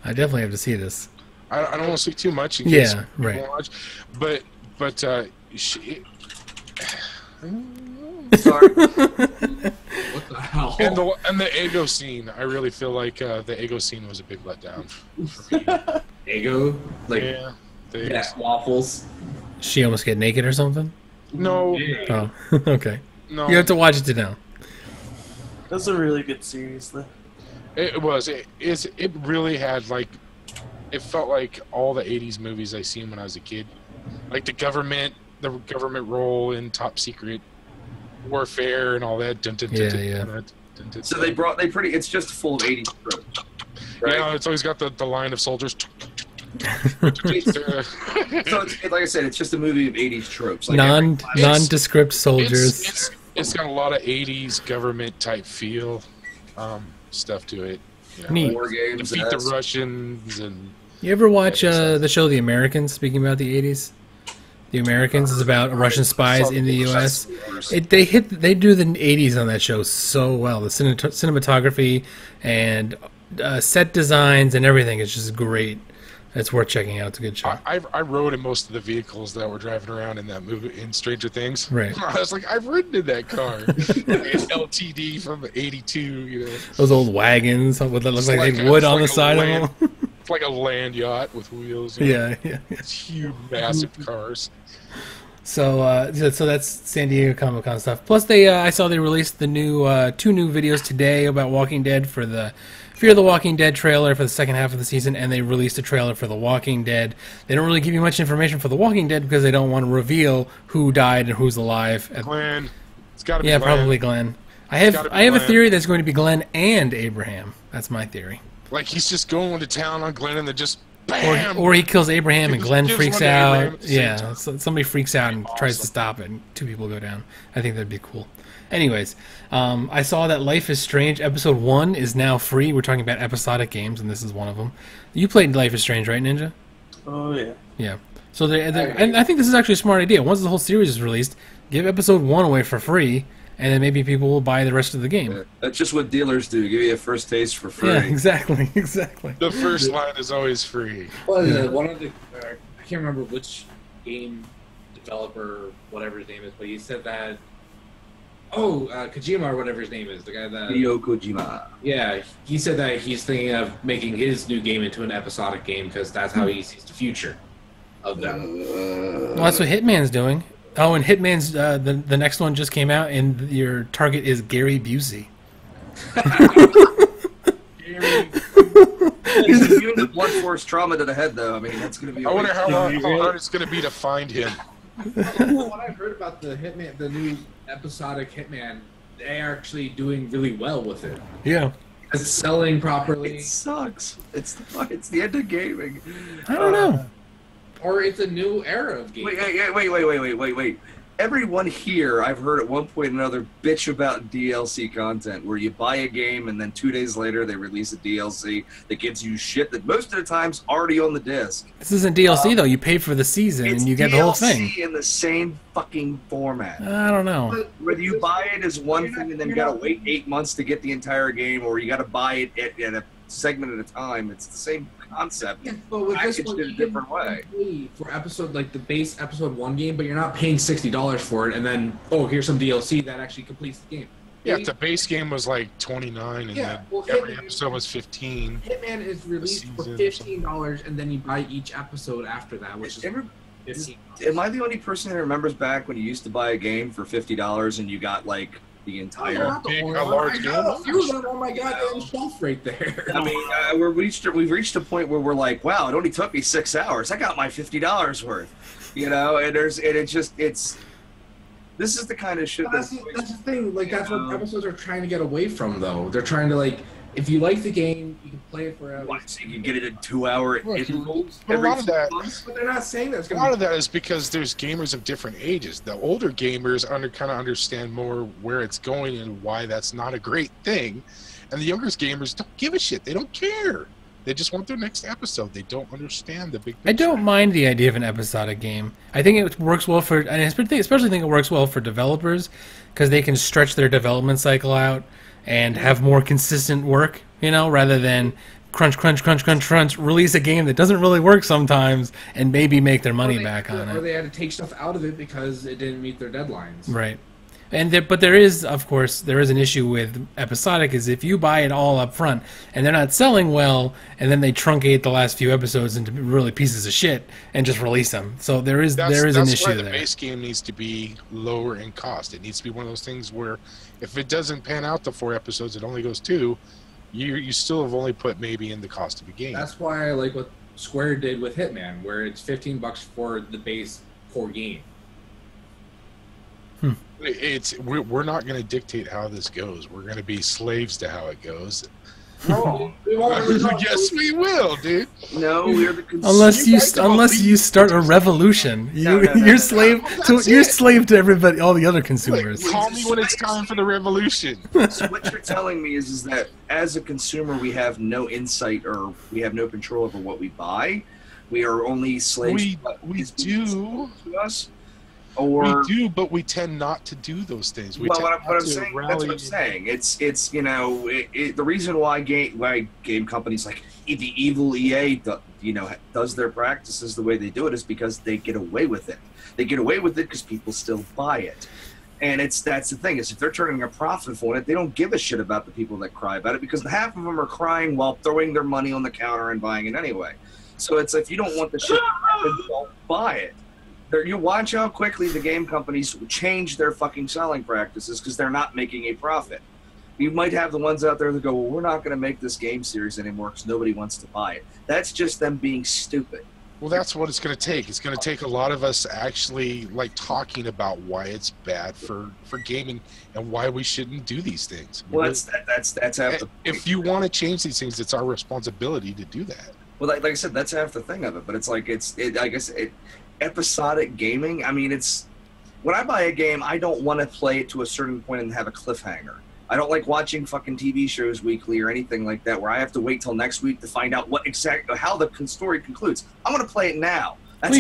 Speaker 2: I definitely have to see this.
Speaker 9: I don't want to speak too much in case
Speaker 2: Yeah, right.
Speaker 9: people watch, but she,
Speaker 1: Sorry.
Speaker 4: What the hell?
Speaker 9: and the Ego scene, I really feel like the Ego scene was a big letdown for me.
Speaker 4: Ego? Like,
Speaker 9: yeah, the
Speaker 4: yeah, waffles.
Speaker 2: She almost get naked or something?
Speaker 9: No.
Speaker 2: Oh, okay.
Speaker 9: No.
Speaker 2: You have to watch it to know.
Speaker 3: That's a really good series, though.
Speaker 9: It was. It really had, like, it felt like all the 80s movies I seen when I was a kid. Like the government role in Top Secret warfare and all that.
Speaker 1: So it's just full of 80s tropes. Right?
Speaker 9: Yeah, it's always got the line of soldiers.
Speaker 1: So it's like I said, it's just a movie of 80s tropes. Like
Speaker 2: nondescript soldiers.
Speaker 9: It's got a lot of 80s government type feel stuff to it. You know,
Speaker 2: Neat.
Speaker 1: War games.
Speaker 9: Defeat the Russians and.
Speaker 2: You ever watch the show The Americans? Speaking about the 80s, The Americans is about Russian spies in the U.S. They do the 80s on that show so well. The cinematography and set designs and everything is just great. It's worth checking out. It's a good show.
Speaker 9: I rode in most of the vehicles that were driving around in that movie in Stranger Things.
Speaker 2: Right.
Speaker 9: I was like, I've ridden in that car. It's LTD from '82. You know.
Speaker 2: Those old wagons that look like they wood on the side of them.
Speaker 9: It's like a land yacht with wheels.
Speaker 2: Yeah.
Speaker 9: It's huge, massive cars.
Speaker 2: So that's San Diego Comic-Con stuff. Plus, I saw they released the new 2 new videos today about Walking Dead for the Fear the Walking Dead trailer for the second half of the season, and they released a trailer for The Walking Dead. They don't really give you much information for The Walking Dead because they don't want to reveal who died and who's alive.
Speaker 9: Glenn. It's got to be
Speaker 2: Glenn.
Speaker 9: probably
Speaker 2: Glenn. I have a theory that's going to be Glenn and Abraham. That's my theory.
Speaker 9: Like he's just going to town on Glenn and then just bam!
Speaker 2: Or he kills Abraham and Glenn
Speaker 9: gives
Speaker 2: freaks
Speaker 9: one to Abraham
Speaker 2: out.
Speaker 9: at the same time.
Speaker 2: So somebody freaks out and tries to stop it, and 2 people go down. I think that'd be cool. Anyways, I saw that Life is Strange Episode 1 is now free. We're talking about episodic games, and this is one of them. You played Life is Strange, right, Ninja?
Speaker 3: Oh, yeah.
Speaker 2: Yeah. So and I think this is actually a smart idea. Once the whole series is released, give Episode 1 away for free, and then maybe people will buy the rest of the game.
Speaker 1: Yeah, that's just what dealers do. Give you a first taste for free.
Speaker 2: Yeah, exactly.
Speaker 9: The first line is always free.
Speaker 4: Well, one of the I can't remember which game developer, whatever his name is, but he said that. Kojima or whatever his name is, the guy that.
Speaker 1: Hideo Kojima.
Speaker 4: Yeah, he said that he's thinking of making his new game into an episodic game because that's how he sees the future of them.
Speaker 2: Well, that's what Hitman's doing. Oh, and Hitman's the next one just came out, and your target is Gary Busey.
Speaker 1: He's immune to blunt force trauma to the head, though. I mean, that's going to be.
Speaker 9: I wonder how hard it's going to be to find him.
Speaker 4: What I've heard about the Hitman, the new episodic Hitman, they're actually doing really well with it.
Speaker 2: Yeah.
Speaker 4: It's selling properly.
Speaker 1: It sucks. It's the end of gaming.
Speaker 2: I don't know.
Speaker 4: Or it's a new era of gaming.
Speaker 1: Wait. Everyone here, I've heard at one point or another, bitch about DLC content, where you buy a game and then 2 days later they release a DLC that gives you shit that most of the time's already on the disc.
Speaker 2: This isn't DLC, though. You paid for the season and you get the whole thing.
Speaker 1: It's DLC in the same fucking format.
Speaker 2: I don't know.
Speaker 1: Whether you buy it as one thing and then you gotta wait 8 months to get the entire game, or you gotta buy it at a segment at a time, it's the same concept.
Speaker 4: Yeah, but with this one,
Speaker 1: in a different way.
Speaker 4: For episode like the base episode 1 game, but you're not paying $60 for it, and then here's some DLC that actually completes the game.
Speaker 9: Yeah, the base game was like $29, and then every episode was $15.
Speaker 4: Hitman is released for $15, and then you buy each episode after that, which is $15.
Speaker 1: Am I the only person who remembers back when you used to buy a game for $50 and you got like the entire
Speaker 9: large game?
Speaker 4: Oh my goddamn shelf right there.
Speaker 1: I mean, we've reached a point where we're like, wow, it only took me 6 hours. I got my $50 worth, you know. And this is the kind of shit
Speaker 4: that's the thing. Like that's what episodes are trying to get away from, though. They're trying to if you like the game, you can play it forever.
Speaker 1: So you can get it in 2-hour intervals.
Speaker 9: But a lot of that,
Speaker 4: but they're not saying that.
Speaker 9: A lot of that is because there's gamers of different ages. The older gamers kind of understand more where it's going and why that's not a great thing, and the younger gamers don't give a shit. They don't care. They just want their next episode. They don't understand the big picture.
Speaker 2: I don't mind the idea of an episodic game. I think it works well and I especially think it works well for developers because they can stretch their development cycle out and have more consistent work, rather than crunch, release a game that doesn't really work sometimes, and maybe make their money back on
Speaker 4: Or
Speaker 2: it.
Speaker 4: they had to take stuff out of it because it didn't meet their deadlines.
Speaker 2: Right. But there is, of course, there is an issue with episodic, is if you buy it all up front and they're not selling well, and then they truncate the last few episodes into really pieces of shit and just release them. So there is an issue
Speaker 9: That's why the
Speaker 2: there.
Speaker 9: base game needs to be lower in cost. It needs to be one of those things where if it doesn't pan out to 4 episodes, it only goes 2, you still have only put maybe in the cost of a game.
Speaker 4: That's why I like what Square did with Hitman, where it's $15 for the base core game.
Speaker 9: We're not going to dictate how this goes. We're going to be slaves to how it goes.
Speaker 4: No, we won't.
Speaker 9: Yes, we will, dude.
Speaker 1: No, we're the
Speaker 2: Unless you start a revolution, you're slave to everybody, all the other consumers.
Speaker 9: Call me when it's time for the revolution.
Speaker 1: So what you're telling me is that as a consumer, we have no insight or we have no control over what we buy. We are only slaves.
Speaker 9: We do.
Speaker 1: To us. Or,
Speaker 9: we do, but we tend not to do those things.
Speaker 1: What I'm saying, that's what I'm saying. It's the reason why game companies like the evil EA does their practices the way they do it is because they get away with it. They get away with it because people still buy it. And that's the thing, is if they're turning a profit on it, they don't give a shit about the people that cry about it, because half of them are crying while throwing their money on the counter and buying it anyway. So it's if you don't want the shit, don't buy it. You watch how quickly the game companies change their fucking selling practices because they're not making a profit. You might have the ones out there that go, well, we're not going to make this game series anymore because nobody wants to buy it. That's just them being stupid.
Speaker 9: Well, that's what it's going to take. It's going to take a lot of us actually talking about why it's bad for gaming and why we shouldn't do these things.
Speaker 1: Well, that's half the.
Speaker 9: If you want to change these things, it's our responsibility to do that.
Speaker 1: Well, like I said, that's half the thing of it. But it's like I guess episodic gaming. I mean, when I buy a game, I don't want to play it to a certain point and have a cliffhanger. I don't like watching fucking TV shows weekly or anything like that where I have to wait till next week to find out how the story concludes. I'm going to play it now. That's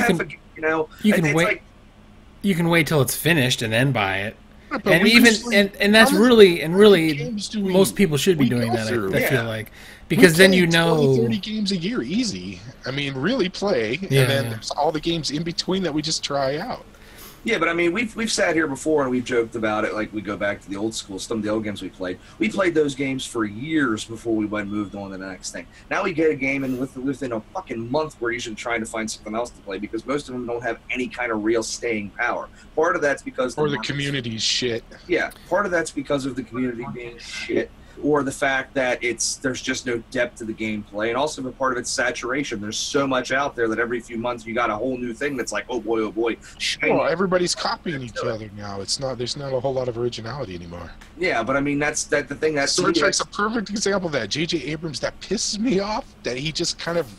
Speaker 2: You can wait. You can wait till it's finished and then buy it.
Speaker 9: But
Speaker 2: And that's really most people should be doing that. I feel like, because then
Speaker 9: 30 games a year, easy. I mean, really play, and then there's all the games in between that we just try out.
Speaker 1: Yeah, but I mean, we've sat here before and we've joked about it. Like, we go back to the old school, some of the old games we played. We played those games for years before we moved on to the next thing. Now we get a game, and within a fucking month, we're usually trying to find something else to play because most of them don't have any kind of real staying power. Part of that's because
Speaker 9: the community's shit.
Speaker 1: Yeah, part of that's because of the community being shit, or the fact that there's just no depth to the gameplay, and also part of it's saturation. There's so much out there that every few months you got a whole new thing that's like, oh boy, shiny.
Speaker 9: Well, everybody's copying each other now. There's not a whole lot of originality anymore.
Speaker 1: Yeah, but I mean the thing that
Speaker 9: Star Trek's a perfect example of that. J.J. Abrams, that pisses me off that he just kind of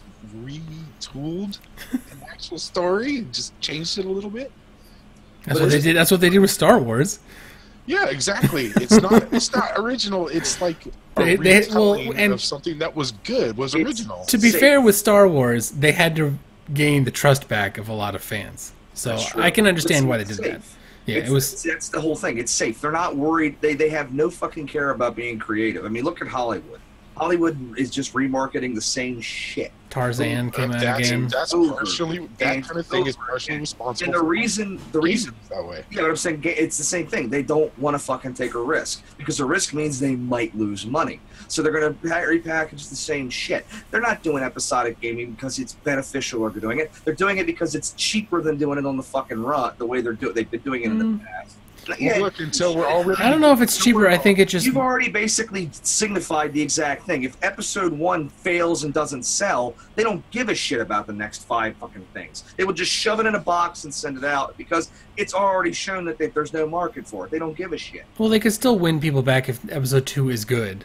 Speaker 9: retooled an actual story and just changed it a little bit.
Speaker 2: That's what they did. That's what they did with Star Wars.
Speaker 9: Yeah, exactly. It's not original. It's like a retelling of something that was good, was original.
Speaker 2: To be fair with Star Wars, they had to gain the trust back of a lot of fans. So I can understand why they did that. Yeah,
Speaker 1: that's the whole thing. It's safe. They're not worried. They have no fucking care about being creative. I mean, look at Hollywood. Hollywood is just remarketing the same shit.
Speaker 2: Tarzan came out again.
Speaker 9: That kind of thing is partially responsible.
Speaker 1: And the reason
Speaker 9: that way.
Speaker 1: Yeah, but I'm saying it's the same thing. They don't want to fucking take a risk because a risk means they might lose money. So they're going to repackage the same shit. They're not doing episodic gaming because it's beneficial or they're doing it. They're doing it because it's cheaper than doing it on the fucking run the way they've been doing it in the past.
Speaker 9: Well, look, until we're already.
Speaker 2: I don't know if it's cheaper. I think it just.
Speaker 1: You've already basically signified the exact thing. If episode 1 fails and doesn't sell, they don't give a shit about the next 5 fucking things. They will just shove it in a box and send it out because it's already shown that there's no market for it. They don't give a shit.
Speaker 2: Well, they could still win people back if episode 2 is good.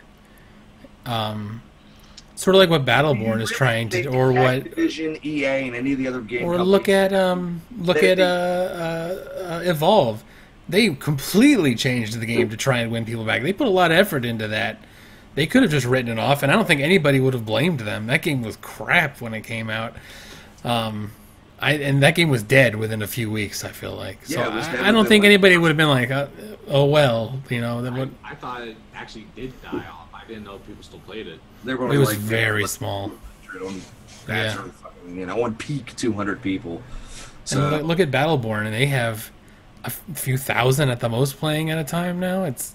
Speaker 2: Sort of like what Battleborn is trying to, or what
Speaker 1: Activision, EA, and any of the other game.
Speaker 2: Or look at Evolve. They completely changed the game to try and win people back. They put a lot of effort into that. They could have just written it off, and I don't think anybody would have blamed them. That game was crap when it came out. And that game was dead within a few weeks, I feel like. So I don't think anybody would have been like, oh, well, you know.
Speaker 4: I thought it actually did die off. I didn't know people still played it.
Speaker 1: They're going
Speaker 2: It
Speaker 1: to
Speaker 2: was
Speaker 1: like
Speaker 2: very small.
Speaker 1: Yeah. On peak 200 people. So
Speaker 2: And look at Battleborn, and they have a few thousand at the most playing at a time now. It's,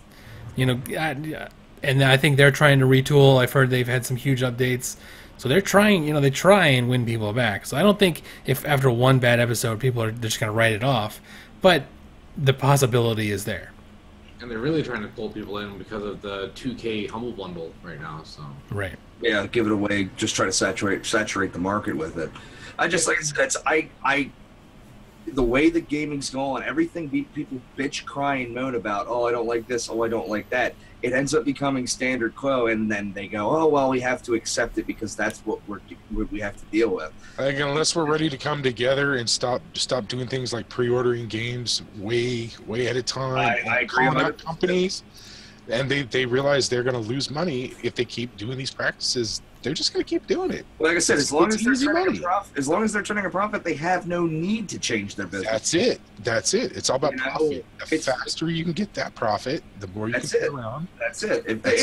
Speaker 2: and I think they're trying to retool. I've heard they've had some huge updates. So they're trying, they try and win people back. So I don't think if after one bad episode, people are just going to write it off. But the possibility is there.
Speaker 4: And they're really trying to pull people in because of the 2K Humble Bundle right now. So
Speaker 2: right,
Speaker 1: yeah, give it away. Just try to saturate the market with it. I just like I said, the way that gaming's going, everything people bitch, cry, and moan about. Oh, I don't like this. Oh, I don't like that. It ends up becoming standard quo, and then they go, "Oh, well, we have to accept it because that's what we have to deal with."
Speaker 9: Like, unless we're ready to come together and stop doing things like pre-ordering games way at a time,
Speaker 1: I agree
Speaker 9: calling
Speaker 1: with
Speaker 9: out companies, and they realize they're going to lose money if they keep doing these practices. They're just going to keep doing it.
Speaker 1: Like I said, as long as they're turning a profit, they have no need to change their business.
Speaker 9: That's it. It's all about profit. The faster you can get that profit, the more you can put around.
Speaker 1: That's it.
Speaker 9: That's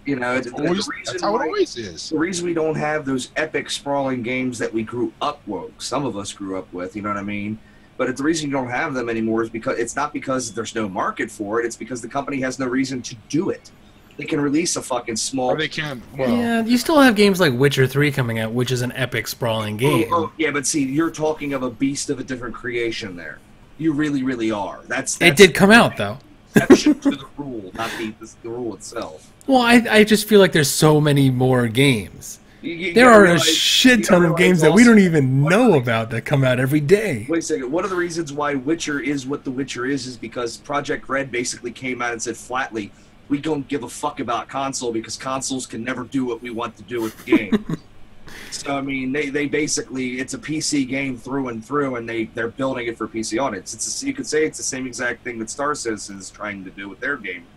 Speaker 9: how it always is.
Speaker 1: The reason we don't have those epic sprawling games that we grew up with, some of us grew up with, you know what I mean? But the reason you don't have them anymore is because it's not because there's no market for it. It's because the company has no reason to do it. They can release a fucking small.
Speaker 9: Or they can. Well,
Speaker 2: yeah, you still have games like Witcher 3 coming out, which is an epic sprawling game.
Speaker 1: Yeah, but see, you're talking of a beast of a different creation there. You really, really are. That's
Speaker 2: it did come out though.
Speaker 1: Exception to the rule, not the rule itself.
Speaker 2: Well, I just feel like there's so many more games. There are a shit ton of games that we don't even know about that come out every day.
Speaker 1: Wait a second. One of the reasons why Witcher is what The Witcher is because Project Red basically came out and said flatly, we don't give a fuck about console because consoles can never do what we want to do with the game. So, I mean, they basically, it's a PC game through and through, and they're building it for PC audience. You could say it's the same exact thing that Star Citizen is trying to do with their game.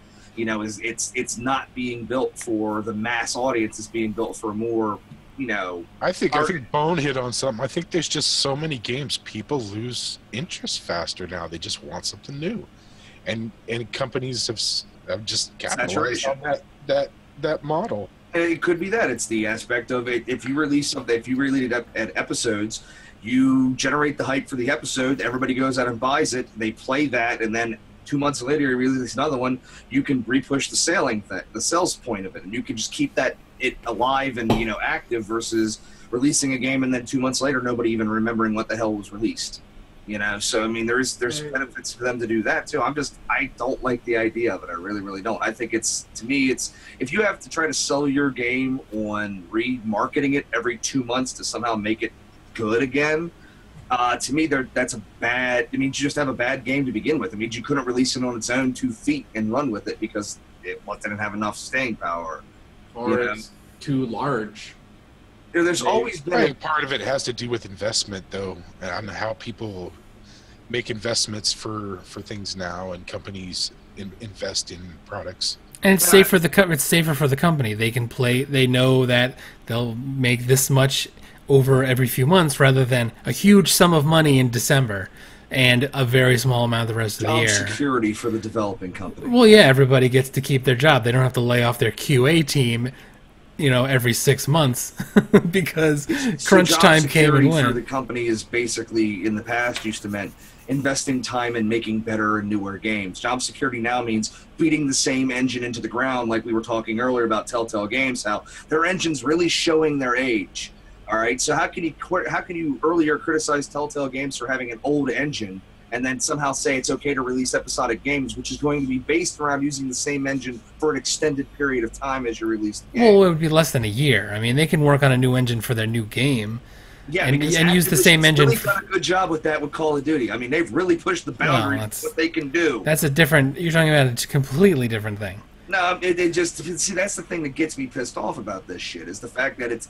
Speaker 1: It's not being built for the mass audience. It's being built for more,
Speaker 9: I think Bone hit on something. I think there's just so many games people lose interest faster now. They just want something new, and companies have just capitalized on that model.
Speaker 1: It could be that it's the aspect of it. If you release something, if you release it at episodes, you generate the hype for the episode. Everybody goes out and buys it. They play that, and then 2 months later, you release another one. You can repush the sales point of it, and you can just keep it alive and active versus releasing a game and then 2 months later nobody even remembering what the hell was released. So I mean, there's benefits for them to do that too. I don't like the idea of it. I really, really don't. I think to me, if you have to try to sell your game on remarketing it every 2 months to somehow make it good again, to me, that's a bad. It means you just have a bad game to begin with. It means you couldn't release it on its own 2 feet and run with it because it didn't have enough staying power.
Speaker 4: Or it's too large.
Speaker 1: There's always been
Speaker 9: part of it has to do with investment, though, and how people make investments for things now, and companies invest in products.
Speaker 2: And it's safer for the company. They can play. They know that they'll make this much over every few months, rather than a huge sum of money in December and a very small amount the rest of the year.
Speaker 1: Job security for the developing company.
Speaker 2: Well, yeah, everybody gets to keep their job. They don't have to lay off their QA team, every 6 months because crunch time came and went.
Speaker 1: For the company is basically, in the past, used to meant investing time in making better and newer games. Job security now means beating the same engine into the ground, like we were talking earlier about Telltale Games, how their engine's really showing their age. All right, so how can you earlier criticize Telltale Games for having an old engine and then somehow say it's okay to release episodic games, which is going to be based around using the same engine for an extended period of time as you release the game?
Speaker 2: Well, it would be less than a year. I mean, they can work on a new engine for their new game.
Speaker 1: Yeah,
Speaker 2: and use the same engine.
Speaker 1: They've really done a good job with that with Call of Duty. I mean, they've really pushed the boundaries of what they can do.
Speaker 2: That's a different. You're talking about a completely different thing.
Speaker 1: No, it just see that's the thing that gets me pissed off about this shit is the fact that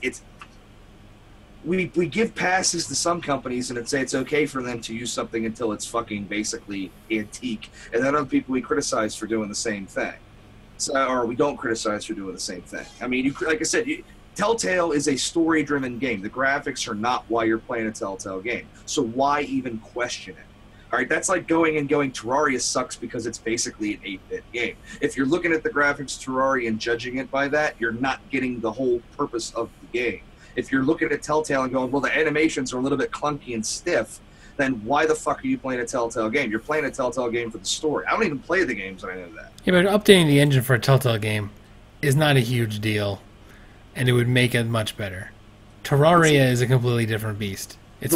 Speaker 1: we give passes to some companies and say it's okay for them to use something until it's fucking basically antique, and then other people we criticize for doing the same thing. Or we don't criticize for doing the same thing. I mean, like I said. Telltale is a story-driven game. The graphics are not why you're playing a Telltale game. So why even question it? All right, that's like going Terraria sucks because it's basically an 8-bit game. If you're looking at the graphics of Terraria and judging it by that, you're not getting the whole purpose of the game. If you're looking at Telltale and going, well, the animations are a little bit clunky and stiff, then why the fuck are you playing a Telltale game? You're playing a Telltale game for the story. I don't even play the games, and I know that.
Speaker 2: Yeah, but updating the engine for a Telltale game is not a huge deal, and it would make it much better. Terraria is a completely different beast. It's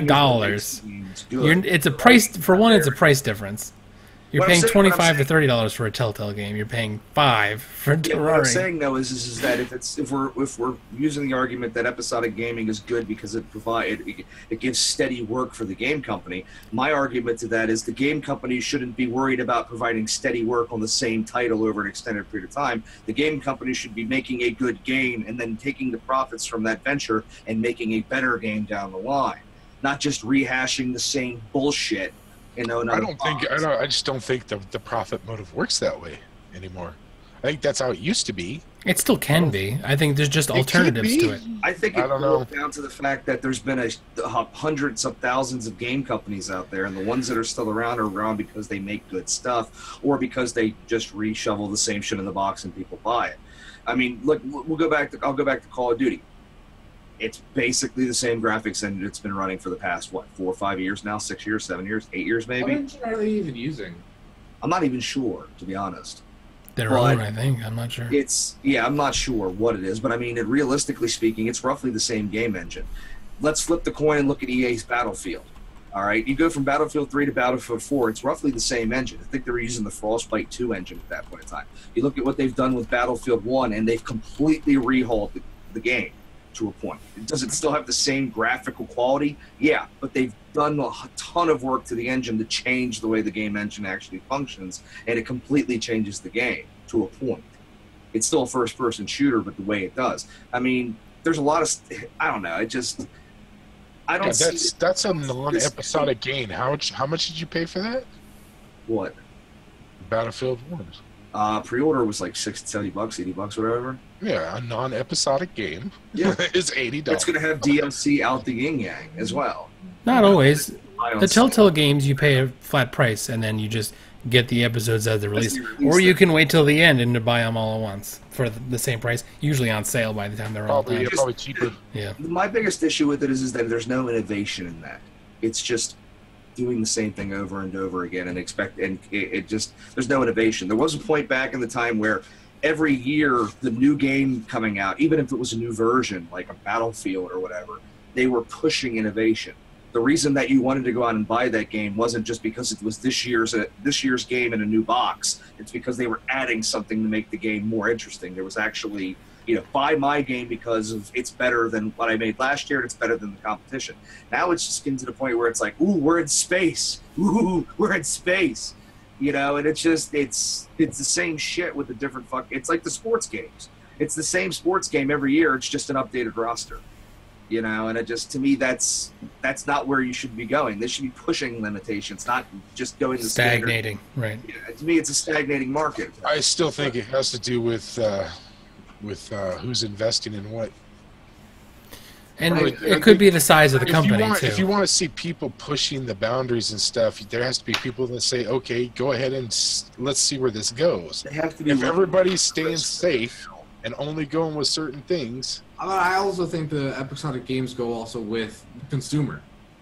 Speaker 2: $5. It's a price for one. It's a price difference. You're paying $25 to $30 for a Telltale game. You're paying $5 for Terraria.
Speaker 1: What I'm saying though is that if we're using the argument that episodic gaming is good because it gives steady work for the game company, my argument to that is the game company shouldn't be worried about providing steady work on the same title over an extended period of time. The game company should be making a good game and then taking the profits from that venture and making a better game down the line, not just rehashing the same bullshit. I
Speaker 9: just don't think the profit motive works that way anymore. I think that's how it used to be.
Speaker 2: It still can be. I think there's just alternatives to it.
Speaker 1: I think it boils down to the fact that there's been hundreds of thousands of game companies out there, and the ones that are still around are around because they make good stuff, or because they just reshovel the same shit in the box and people buy it. I mean, look, I'll go back to Call of Duty. It's basically the same graphics engine it's been running for the past, 4 or 5 years now, 6 years, 7 years, 8 years maybe?
Speaker 4: What engine are they even using?
Speaker 1: I'm not even sure, to be honest.
Speaker 2: Their own, I think. I'm not sure.
Speaker 1: I'm not sure what it is, but I mean, realistically speaking, it's roughly the same game engine. Let's flip the coin and look at EA's Battlefield. All right, you go from Battlefield 3 to Battlefield 4, it's roughly the same engine. I think they were using the Frostbite 2 engine at that point in time. You look at what they've done with Battlefield 1, and they've completely rehauled the game to a point. Does it still have the same graphical quality? Yeah, but they've done a ton of work to the engine to change the way the game engine actually functions, and it completely changes the game to a point. It's still a first-person shooter, but the way it does. I mean, there's a lot of... I don't know. I don't see...
Speaker 9: That's a non-episodic game. How much did you pay for that?
Speaker 1: What?
Speaker 9: Battlefield 1.
Speaker 1: Pre-order was like $60, $70, $80, whatever.
Speaker 9: Yeah, a non-episodic game.
Speaker 1: Yeah,
Speaker 9: is $80.
Speaker 1: It's going to have DLC out the yin yang as well.
Speaker 2: Not always. The Telltale games, you pay a flat price and then you just get the episodes as they're released, or you can wait till the end and to buy them all at once for the same price. Usually on sale by the time they're all done.
Speaker 9: Probably cheaper.
Speaker 2: Yeah.
Speaker 1: My biggest issue with it is that there's no innovation in that. It's just doing the same thing over and over again and there's no innovation. There was a point back in the time where every year the new game coming out, even if it was a new version like a Battlefield or whatever, they were pushing innovation. The reason that you wanted to go out and buy that game wasn't just because it was this year's game in a new box. It's because they were adding something to make the game more interesting. There was actually, buy my game because it's better than what I made last year and it's better than the competition. Now it's just getting to the point where it's like, ooh, we're in space. Ooh, we're in space. And it's the same shit with a different it's like the sports games. It's the same sports game every year. It's just an updated roster. And it just, to me, that's not where you should be going. They should be pushing limitations, not just going to
Speaker 2: stagnating. Right.
Speaker 1: Yeah, to me, it's a stagnating market.
Speaker 9: I still think it has to do with who's investing in what.
Speaker 2: And it could be the size of the company, too.
Speaker 9: If you want to see people pushing the boundaries and stuff, there has to be people that say, okay, go ahead and let's see where this goes.
Speaker 1: They have to be
Speaker 9: if everybody's staying safe and only going with certain things.
Speaker 4: I also think the episodic games go also with consumer.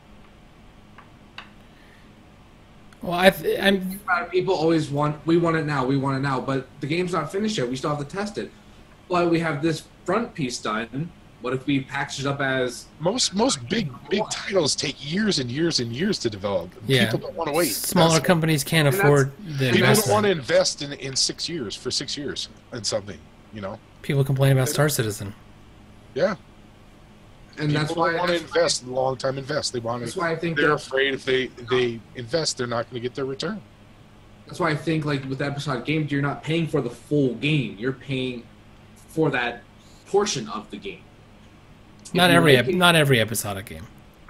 Speaker 2: Well,
Speaker 4: people always we want it now, but the game's not finished yet. We still have to test it. But we have this front piece done. What if we package it up as
Speaker 9: most big titles take years and years and years to develop?
Speaker 2: Yeah.
Speaker 9: People don't want to wait.
Speaker 2: Smaller companies can't afford the investment.
Speaker 9: People don't want to invest in 6 years for 6 years in something.
Speaker 2: People complain about Star Citizen.
Speaker 9: Yeah.
Speaker 4: And
Speaker 9: people
Speaker 4: that's why
Speaker 9: they want to invest, long time invest. They want to.
Speaker 4: That's why I think
Speaker 9: they're afraid if they invest, they're not going to get their return.
Speaker 4: That's why I think, like with episodic games, you're not paying for the full game. You're paying for that portion of the game.
Speaker 2: Not every episodic game.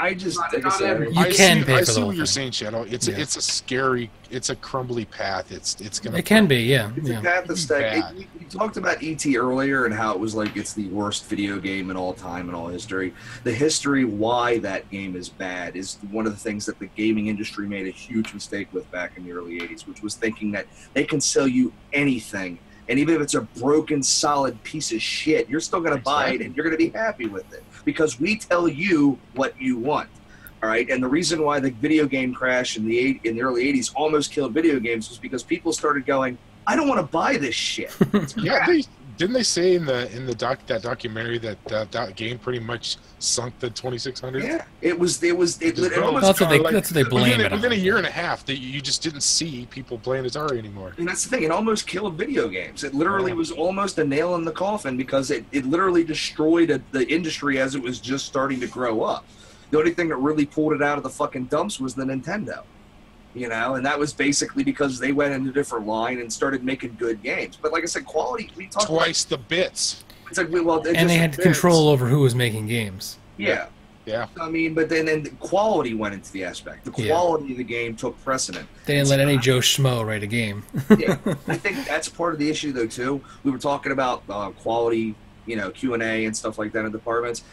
Speaker 1: I just
Speaker 4: Not-
Speaker 1: like I
Speaker 4: not
Speaker 1: said,
Speaker 4: every-
Speaker 2: You can pay
Speaker 9: I
Speaker 2: for
Speaker 9: see
Speaker 2: the
Speaker 9: what
Speaker 2: whole
Speaker 9: you're
Speaker 2: thing.
Speaker 9: saying, Shadow. It's
Speaker 2: Yeah.
Speaker 9: it's a scary, it's a crumbly path. It's gonna.
Speaker 2: It can be, yeah.
Speaker 1: It's a
Speaker 2: yeah.
Speaker 1: path that's
Speaker 9: bad.
Speaker 1: we talked about E.T. earlier and how it was like it's the worst video game in all time in all history. The history why that game is bad is one of the things that the gaming industry made a huge mistake with back in the early 80s, which was thinking that they can sell you anything. And even if it's a broken, solid piece of shit, you're still going to buy it and you're going to be happy with it because we tell you what you want. All right. And the reason why the video game crash in the early 80s almost killed video games was because people started going, I don't want to buy this shit.
Speaker 9: Yeah, didn't they say in that documentary that that game pretty much sunk the 2600?
Speaker 1: Yeah, it almost
Speaker 2: That's what they blame it
Speaker 9: within
Speaker 2: on.
Speaker 9: a year and a half. That you just didn't see people playing Atari anymore.
Speaker 1: And that's the thing. It almost killed video games. It literally was almost a nail in the coffin because it literally destroyed the industry as it was just starting to grow up. The only thing that really pulled it out of the fucking dumps was the Nintendo. You know, and that was basically because they went in a different line and started making good games. But like I said, quality, we talked
Speaker 9: twice the bits.
Speaker 1: It's like, well,
Speaker 2: And they had control over who was making games.
Speaker 1: Yeah.
Speaker 9: Yeah.
Speaker 1: I mean, but then the quality went into the aspect. The
Speaker 2: Yeah.
Speaker 1: quality of the game took precedent.
Speaker 2: They didn't let any Joe Schmo write a game.
Speaker 1: Yeah, I think that's part of the issue, though, too. We were talking about quality, Q&A and stuff like that in departments.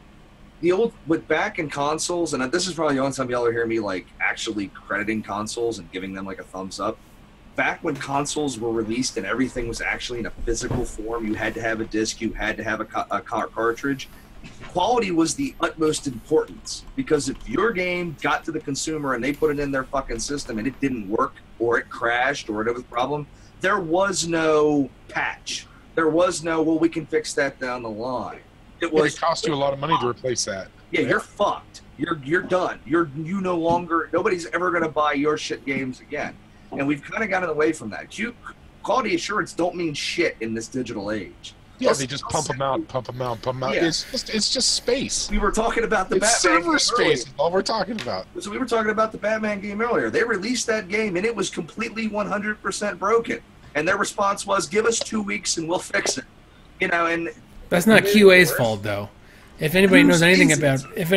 Speaker 1: With back in consoles, and this is probably the only time y'all are hearing me, like, actually crediting consoles and giving them, like, a thumbs up. Back when consoles were released and everything was actually in a physical form, you had to have a disc, you had to have a cartridge. Quality was the utmost importance, because if your game got to the consumer and they put it in their fucking system and it didn't work or it crashed or whatever the problem, there was no patch. There was no, well, we can fix that down the line. It
Speaker 9: cost you a lot of money to replace that.
Speaker 1: Yeah, you're fucked. You're done. You no longer, nobody's ever going to buy your shit games again. And we've kind of gotten away from that. Quality assurance don't mean shit in this digital age.
Speaker 9: Yeah, they just pump them out.
Speaker 1: Yeah.
Speaker 9: It's just space.
Speaker 1: We were talking about the
Speaker 9: It's
Speaker 1: Batman
Speaker 9: server
Speaker 1: game
Speaker 9: space.
Speaker 1: earlier.
Speaker 9: Is all we're talking about.
Speaker 1: So we were talking about the Batman game earlier. They released that game and it was completely 100% broken. And their response was, give us 2 weeks and we'll fix it. And
Speaker 2: That's not QA's fault, though. If anybody knows anything about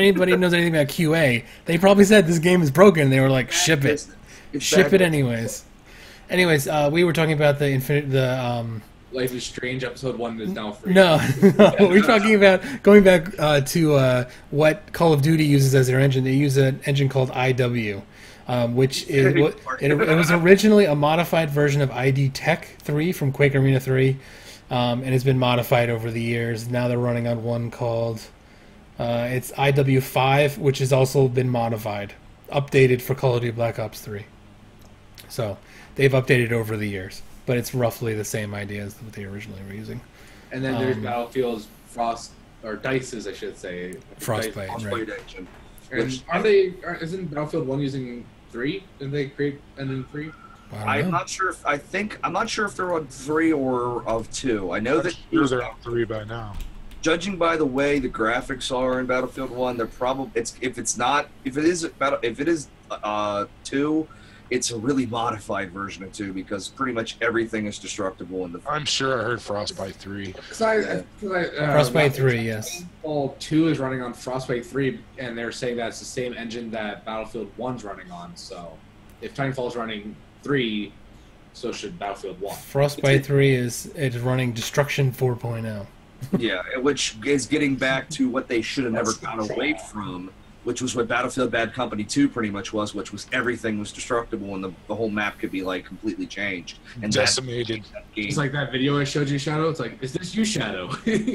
Speaker 2: QA, they probably said this game is broken. They were like, ship it, ship it anyways. Anyways, we were talking about
Speaker 4: Life is Strange episode 1 is now free.
Speaker 2: No, we're talking about going back to what Call of Duty uses as their engine. They use an engine called IW, which is it was originally a modified version of ID Tech 3 from Quake Arena 3. And it's been modified over the years. Now they're running on one called it's IW5, which has also been modified, updated for Call of Duty Black Ops 3. So they've updated over the years, but it's roughly the same idea as what they originally were using.
Speaker 4: And then there's Battlefield's Dice's, I should say.
Speaker 2: Frostbite,
Speaker 1: Frostbite
Speaker 2: right.
Speaker 1: engine.
Speaker 4: And isn't Battlefield 1 using 3? Didn't they create engine 3?
Speaker 1: I'm not sure if they're on 3 or of 2. I know that
Speaker 9: they're on 3 by now.
Speaker 1: Judging by the way the graphics are in Battlefield 1, they're probably if it is 2, it's a really modified version of 2 because pretty much everything is destructible in the.
Speaker 9: I'm sure I heard Frostbite 3.
Speaker 2: Frostbite 3, yes.
Speaker 4: Titanfall 2 is running on Frostbite 3, and they're saying that it's the same engine that Battlefield 1's running on. So, if Titanfall is running 3, so should Battlefield 1.
Speaker 2: Frostbite 3 is running Destruction 4.0.
Speaker 1: Yeah, which is getting back to what they should have never gone away from, which was what Battlefield Bad Company 2 pretty much was, which was everything was destructible and the whole map could be like completely changed and
Speaker 9: decimated.
Speaker 4: It's like that video I showed you, Shadow. It's like, is this you, Shadow?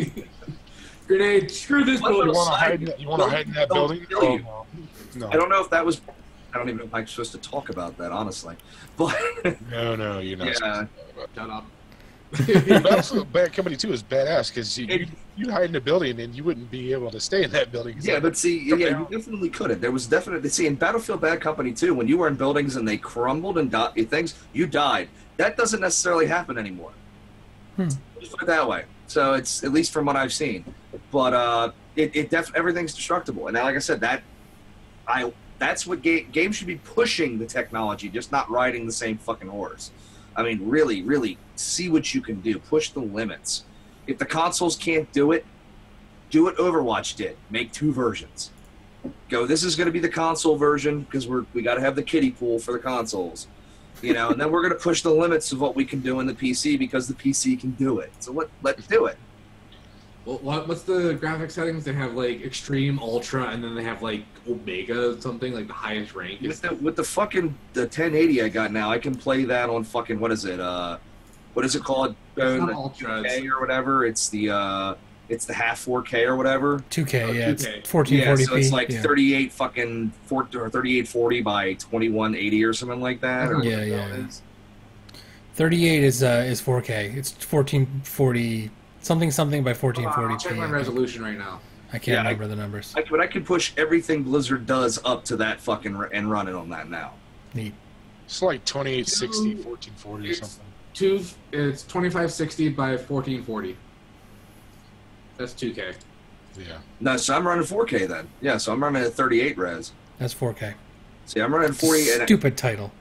Speaker 4: Grenade, screw this building.
Speaker 9: You want to hide in that building? Oh, no.
Speaker 1: I don't know if that was. I don't even know if I'm supposed to talk about that, honestly. But
Speaker 9: no, you're not.
Speaker 1: Yeah.
Speaker 4: Shut up.
Speaker 9: Battlefield Bad Company 2 is badass because you'd hide in a building and you wouldn't be able to stay in that building.
Speaker 1: Yeah, but see, you definitely couldn't. There was definitely in Battlefield Bad Company 2, when you were in buildings and they crumbled and you died. That doesn't necessarily happen anymore. Just put it that way. So it's at least from what I've seen. But everything's destructible. And now, like I said, that's what games should be pushing the technology, just not riding the same fucking horse. I mean, really, really see what you can do. Push the limits. If the consoles can't do it Overwatch did. Make 2 versions. go, this is going to be the console version because we got to have the kiddie pool for the consoles, you know, and then we're going to push the limits of what we can do in the PC because the PC can do it. So let's do it.
Speaker 4: Well, what's the graphic settings? They have like extreme, ultra, and then they have like omega something, like the highest rank.
Speaker 1: With the fucking the 1080 I got now, I can play that on fucking what is it called?
Speaker 4: It's not ultra,
Speaker 1: 2K or whatever. It's the half 4K or whatever.
Speaker 2: 2K, yeah,
Speaker 1: 2K.
Speaker 2: it's 1440p.
Speaker 1: Yeah, so it's like 3840 by 2180 or something like that. Or
Speaker 2: Yeah. 38 is 4K. It's 1440 something by 1440p.
Speaker 4: I'll check my resolution right now.
Speaker 2: I can't remember the numbers.
Speaker 1: But I can push everything Blizzard does up to that fucking and run it on that now.
Speaker 2: Neat.
Speaker 9: It's like 2860, 1440 or something.
Speaker 4: It's 2560 by 1440. That's 2K.
Speaker 9: Yeah.
Speaker 1: No, so I'm running 4K then. Yeah, so I'm running at 38 res.
Speaker 2: That's 4K.
Speaker 1: See, I'm running 40.
Speaker 2: Stupid title.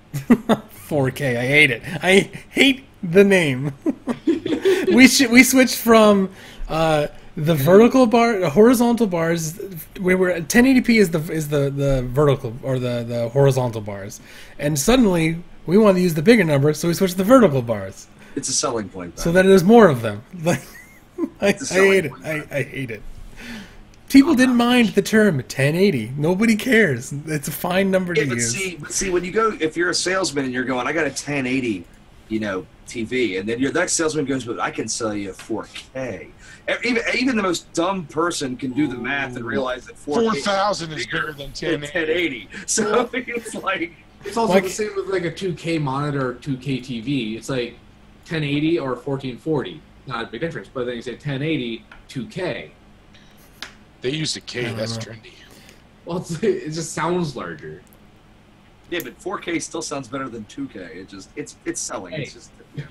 Speaker 2: 4K. I hate it. I hate the name. we switched from the vertical bar, the horizontal bars. We were 1080p is the vertical or the horizontal bars, and suddenly we wanted to use the bigger number, so we switched to the vertical bars.
Speaker 1: It's a selling point.
Speaker 2: So that there's more of them. Like I hate it. I hate it. People didn't mind the term 1080. Nobody cares. It's a fine number to use.
Speaker 1: But see, when you go, if you're a salesman and you're going, I got a 1080, TV, and then your next salesman goes, but I can sell you a 4K. Even the most dumb person can do the math and realize that
Speaker 9: 4,000 is bigger than
Speaker 1: 1080. So it's like
Speaker 4: it's also the same with like a 2K monitor or 2K TV. It's like 1080 or 1440. Not a big difference, but then you say 1080 2K.
Speaker 9: They used a K. That's trendy.
Speaker 4: Well, it just sounds larger.
Speaker 1: Yeah, but 4K still sounds better than 2K. It's selling.
Speaker 4: Hey.
Speaker 1: It's just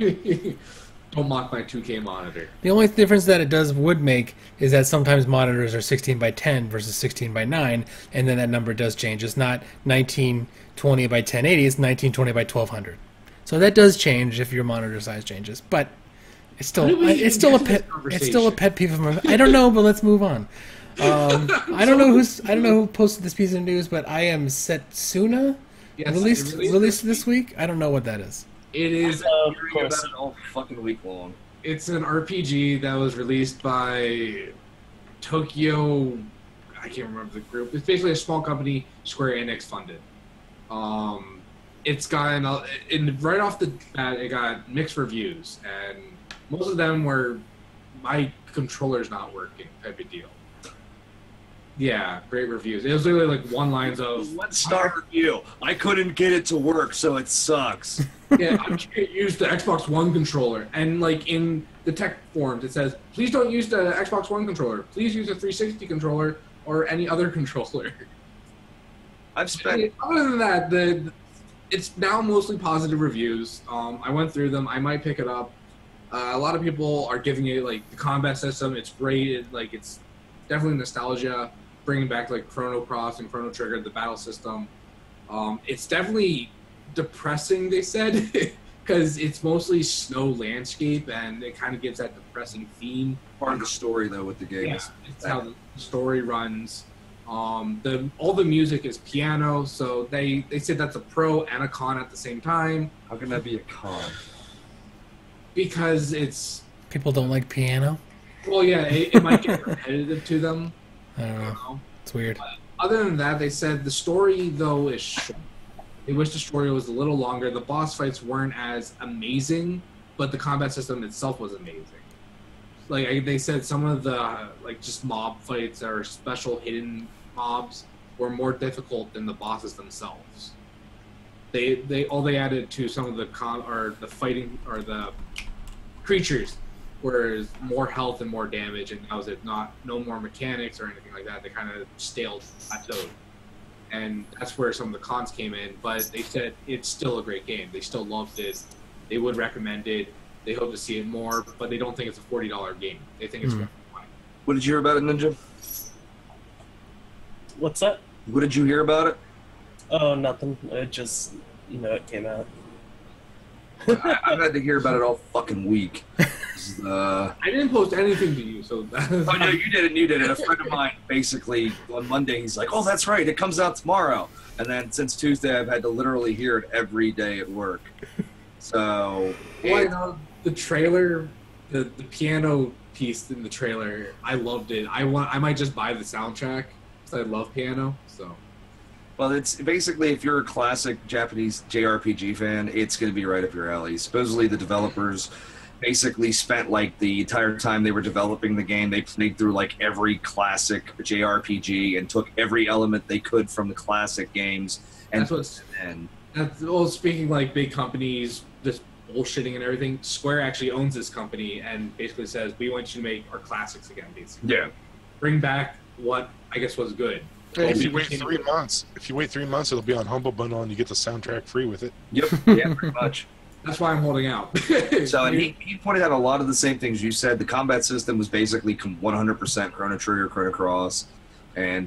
Speaker 4: Don't mock my 2K monitor.
Speaker 2: The only difference that it would make is that sometimes monitors are 16 by 10 versus 16 by 9, and then that number does change. It's not 1920 by 1080, it's 1920 by 1200. So that does change if your monitor size changes, but it's still a pet peeve of mine. I don't know, but let's move on. I don't know who posted this piece of news, but I Am Setsuna released this week. I don't know what that is.
Speaker 4: It is
Speaker 1: about it all fucking week long.
Speaker 4: It's an RPG that was released by Tokyo. I can't remember the group. It's basically a small company, Square Enix funded. It's gotten right off the bat, it got mixed reviews, and most of them were my controller's not working type of deal. Yeah, great reviews. It was literally like one lines of
Speaker 1: 1-star review. I couldn't get it to work, so it sucks.
Speaker 4: Yeah, I can't use the Xbox One controller. And like in the tech forums, it says, please don't use the Xbox One controller. Please use a 360 controller or any other controller. Other than that, it's now mostly positive reviews. I went through them. I might pick it up. A lot of people are giving it like the combat system. It's great. It's definitely nostalgia, bringing back like Chrono Cross and Chrono Trigger, the battle system. It's definitely depressing, they said, because it's mostly snow landscape, and it kind of gives that depressing theme.
Speaker 1: Part of the story, though, with the game.
Speaker 4: Yeah, it's how the story runs. All the music is piano, so they said that's a pro and a con at the same time.
Speaker 1: How can that be a con?
Speaker 4: Because it's...
Speaker 2: People don't like piano?
Speaker 4: Well, yeah, it might get repetitive to them.
Speaker 2: I don't know. It's weird.
Speaker 4: But other than that, they said the story, though, is short. They wish the story was a little longer. The boss fights weren't as amazing, but the combat system itself was amazing. Like they said, some of the just mob fights or special hidden mobs were more difficult than the bosses themselves. They added to some of the fighting or the creatures were more health and more damage, and that was it. No more mechanics or anything like that. They kind of plateaued. And that's where some of the cons came in, but they said it's still a great game. They still loved it. They would recommend it. They hope to see it more, but they don't think it's a $40 game. They think it's worth the money.
Speaker 1: What did you hear about it, Ninja?
Speaker 3: What's that?
Speaker 1: What did you hear about it?
Speaker 3: Oh, nothing. It just, it came out.
Speaker 1: I've had to hear about it all fucking week.
Speaker 4: I didn't post anything to you, so.
Speaker 1: Oh no, you did it. You did it. A friend of mine, basically, on Monday, he's like, "Oh, that's right. It comes out tomorrow." And then since Tuesday, I've had to literally hear it every day at work. So.
Speaker 4: Well, I know the trailer, the piano piece in the trailer. I loved it. I might just buy the soundtrack because I love piano. So.
Speaker 1: Well, it's basically, if you're a classic Japanese JRPG fan, it's going to be right up your alley. Supposedly, the developers basically spent like the entire time they were developing the game, they played through like every classic JRPG and took every element they could from the classic games. And
Speaker 4: well, speaking like big companies, just bullshitting and everything, Square actually owns this company and basically says, we want you to make our classics again, basically.
Speaker 1: Yeah.
Speaker 4: Bring back what I guess was good.
Speaker 9: Hey, if you wait 3 months, it'll be on Humble Bundle and you get the soundtrack free with it.
Speaker 1: Yep. Yeah, pretty much.
Speaker 4: That's why I'm holding out.
Speaker 1: So, and he pointed out a lot of the same things you said. The combat system was basically 100% Chrono Trigger, Chrono Cross, and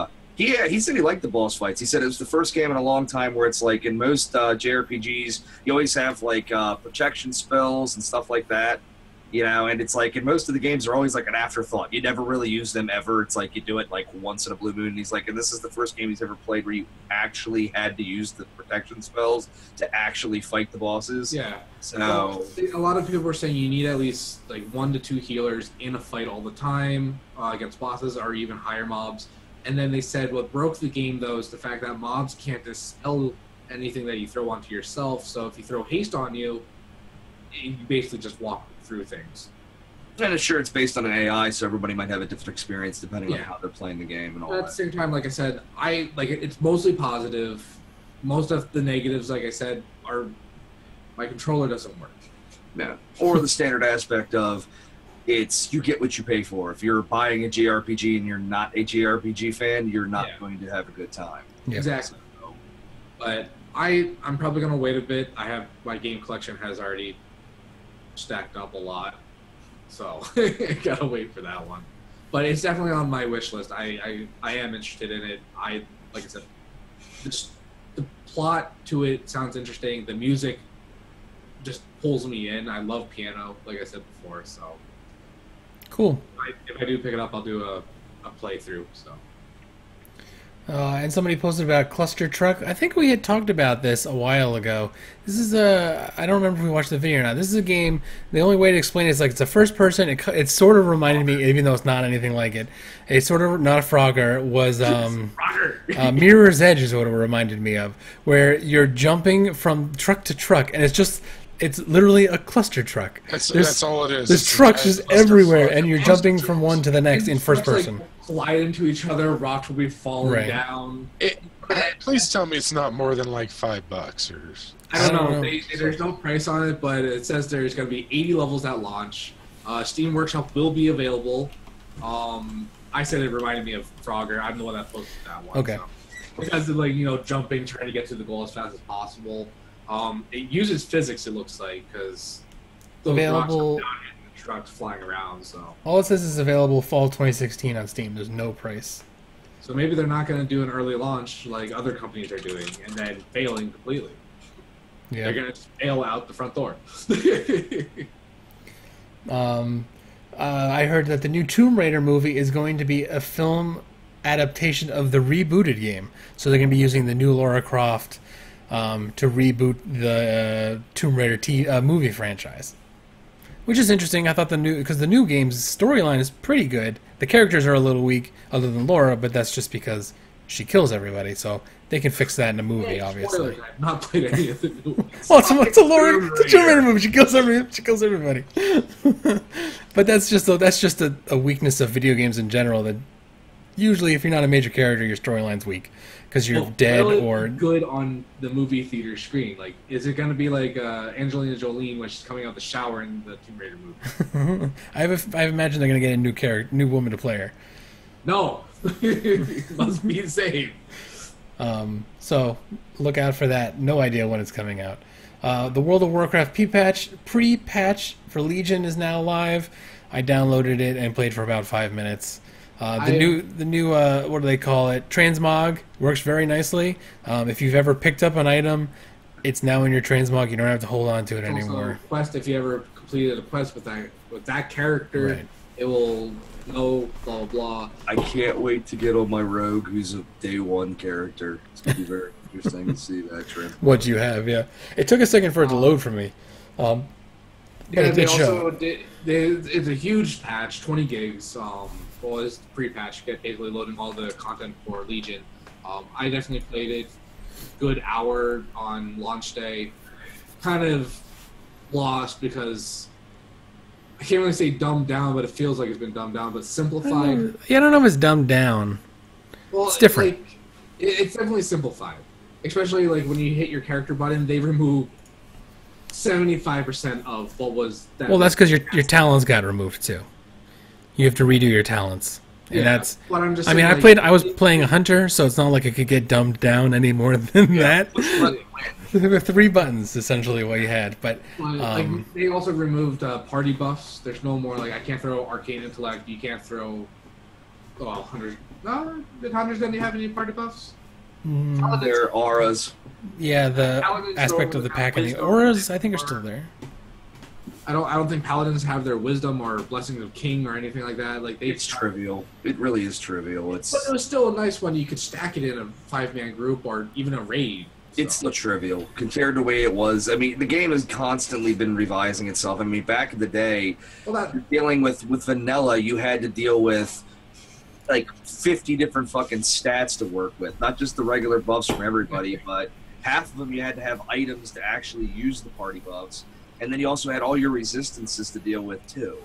Speaker 1: he said he liked the boss fights. He said it was the first game in a long time where it's like in most JRPGs, you always have like protection spells and stuff like that, you know. And it's like in most of the games, they're always like an afterthought. You never really use them ever. It's like you do it like once in a blue moon. And he's like, and this is the first game he's ever played where you actually had to use the protection spells to actually fight the bosses.
Speaker 4: Yeah.
Speaker 1: So
Speaker 4: a lot of people were saying you need at least like 1 to 2 healers in a fight all the time against bosses or even higher mobs. And then they said what broke the game though is the fact that mobs can't dispel anything that you throw onto yourself. So if you throw haste on you, you basically just walk through things.
Speaker 1: And sure, it's based on an AI, so everybody might have a different experience depending on how they're playing the game and all
Speaker 4: But at
Speaker 1: that.
Speaker 4: the same time, like I said, I like it's mostly positive. Most of the negatives, like I said, are my controller doesn't work.
Speaker 1: Yeah. Or the standard aspect of it's you get what you pay for. If you're buying a JRPG and you're not a JRPG fan, you're not going to have a good time.
Speaker 2: Yeah.
Speaker 4: Exactly. But I'm probably gonna wait a bit. I have my game collection has already stacked up a lot, so I gotta wait for that one. But it's definitely on my wish list. I am interested in it. Like I said, the plot to it sounds interesting. The music just pulls me in. I love piano, like I said before. So
Speaker 2: cool.
Speaker 4: If I do pick it up, I'll do a playthrough. So.
Speaker 2: And somebody posted about Cluster Truck. I think we had talked about this a while ago. This is I don't remember if we watched the video or not. This is a game, the only way to explain it is like it's a first person. It sort of reminded me, even though it's not anything like it, it's sort of not a Frogger, was Mirror's Edge is what it reminded me of, where you're jumping from truck to truck, and it's literally a cluster truck.
Speaker 9: That's all it is.
Speaker 2: There's trucks just everywhere, and you're jumping from one to the next in first person.
Speaker 4: Collide into each other, rocks will be falling down.
Speaker 9: Please tell me it's not more than like $5 or.
Speaker 4: I don't know. There's no price on it, but it says there's going to be 80 levels at launch. Steam Workshop will be available. I said it reminded me of Frogger. I'm the one that posted that one.
Speaker 2: Okay.
Speaker 4: So. Because of jumping, trying to get to the goal as fast as possible. It uses physics, it looks like, because those rocks come down and the trucks flying around. So
Speaker 2: all it says is available fall 2016 on Steam. There's no price.
Speaker 4: So maybe they're not going to do an early launch like other companies are doing, and then failing completely.
Speaker 2: Yeah.
Speaker 4: They're going to fail out the front door.
Speaker 2: I heard that the new Tomb Raider movie is going to be a film adaptation of the rebooted game. So they're going to be using the new Lara Croft to reboot the Tomb Raider movie franchise, which is interesting. I thought the new game's storyline is pretty good. The characters are a little weak, other than Laura, but that's just because she kills everybody. So they can fix that in a movie, obviously.
Speaker 4: I've not played any of the new ones.
Speaker 2: Well, it's a Tomb Raider movie. She kills everybody. But that's just a weakness of video games in general. That usually, if you're not a major character, your storyline's weak because you're dead or
Speaker 4: good on the movie theater screen. Like, is it going to be like Angelina Jolie when she's coming out of the shower in the Tomb Raider movie?
Speaker 2: I imagine they're going to get a new woman to play her.
Speaker 4: No, must be the same.
Speaker 2: So look out for that. No idea when it's coming out. The World of Warcraft pre-patch for Legion is now live. I downloaded it and played for about 5 minutes. The new what do they call it? Transmog works very nicely. If you've ever picked up an item It's now in your transmog. You don't have to hold on to it
Speaker 4: Also,
Speaker 2: anymore.
Speaker 4: quest, if you ever completed a quest with that character,
Speaker 2: Right.
Speaker 4: it will know blah blah blah.
Speaker 1: I can't wait to get on my rogue, who's a day one character. It's gonna be very interesting to see that trend.
Speaker 2: What you have, yeah. It took a second for it to load for me. But
Speaker 4: Yeah,
Speaker 2: it
Speaker 4: they
Speaker 2: did show.
Speaker 4: also it's a huge patch, 20 gigs. Well, it's pre-patch, basically loading all the content for Legion. I definitely played it. Good hour on launch day. Kind of lost because I can't really say dumbed down, but it feels like it's been dumbed down. But simplified.
Speaker 2: Yeah, I don't know if it's dumbed down.
Speaker 4: Well,
Speaker 2: It's different.
Speaker 4: Like, it's definitely simplified, especially like when you hit your character button, they remove 75% of what was.
Speaker 2: Well, that's because your talents got removed too. You have to redo your talents, and
Speaker 4: Yeah,
Speaker 2: that's.
Speaker 4: but I'm just
Speaker 2: I mean,
Speaker 4: saying,
Speaker 2: I was playing a hunter, so it's not like it could get dumbed down any more than that. There were 3 buttons essentially what you had, but
Speaker 4: like they also removed party buffs. There's no more like I can't throw arcane intellect. You can't throw. Oh, hunters. No, did hunters then have any party buffs?
Speaker 1: Their auras.
Speaker 2: yeah, the
Speaker 4: Paladins
Speaker 2: aspect
Speaker 4: go
Speaker 2: of the
Speaker 4: with
Speaker 2: pack and the
Speaker 4: wisdom,
Speaker 2: auras, I think, are still there.
Speaker 4: I don't think paladins have their wisdom or blessings of king or anything like that. Like
Speaker 1: It's trivial. It really is trivial. It's
Speaker 4: But it was still a nice one. You could stack it in a 5-man group or even a raid.
Speaker 1: It's still trivial compared to the way it was. I mean, the game has constantly been revising itself. I mean, back in the day, dealing with vanilla, you had to deal with like 50 different fucking stats to work with. Not just the regular buffs from everybody, but half of them you had to have items to actually use the party buffs, and then you also had all your resistances to deal with too.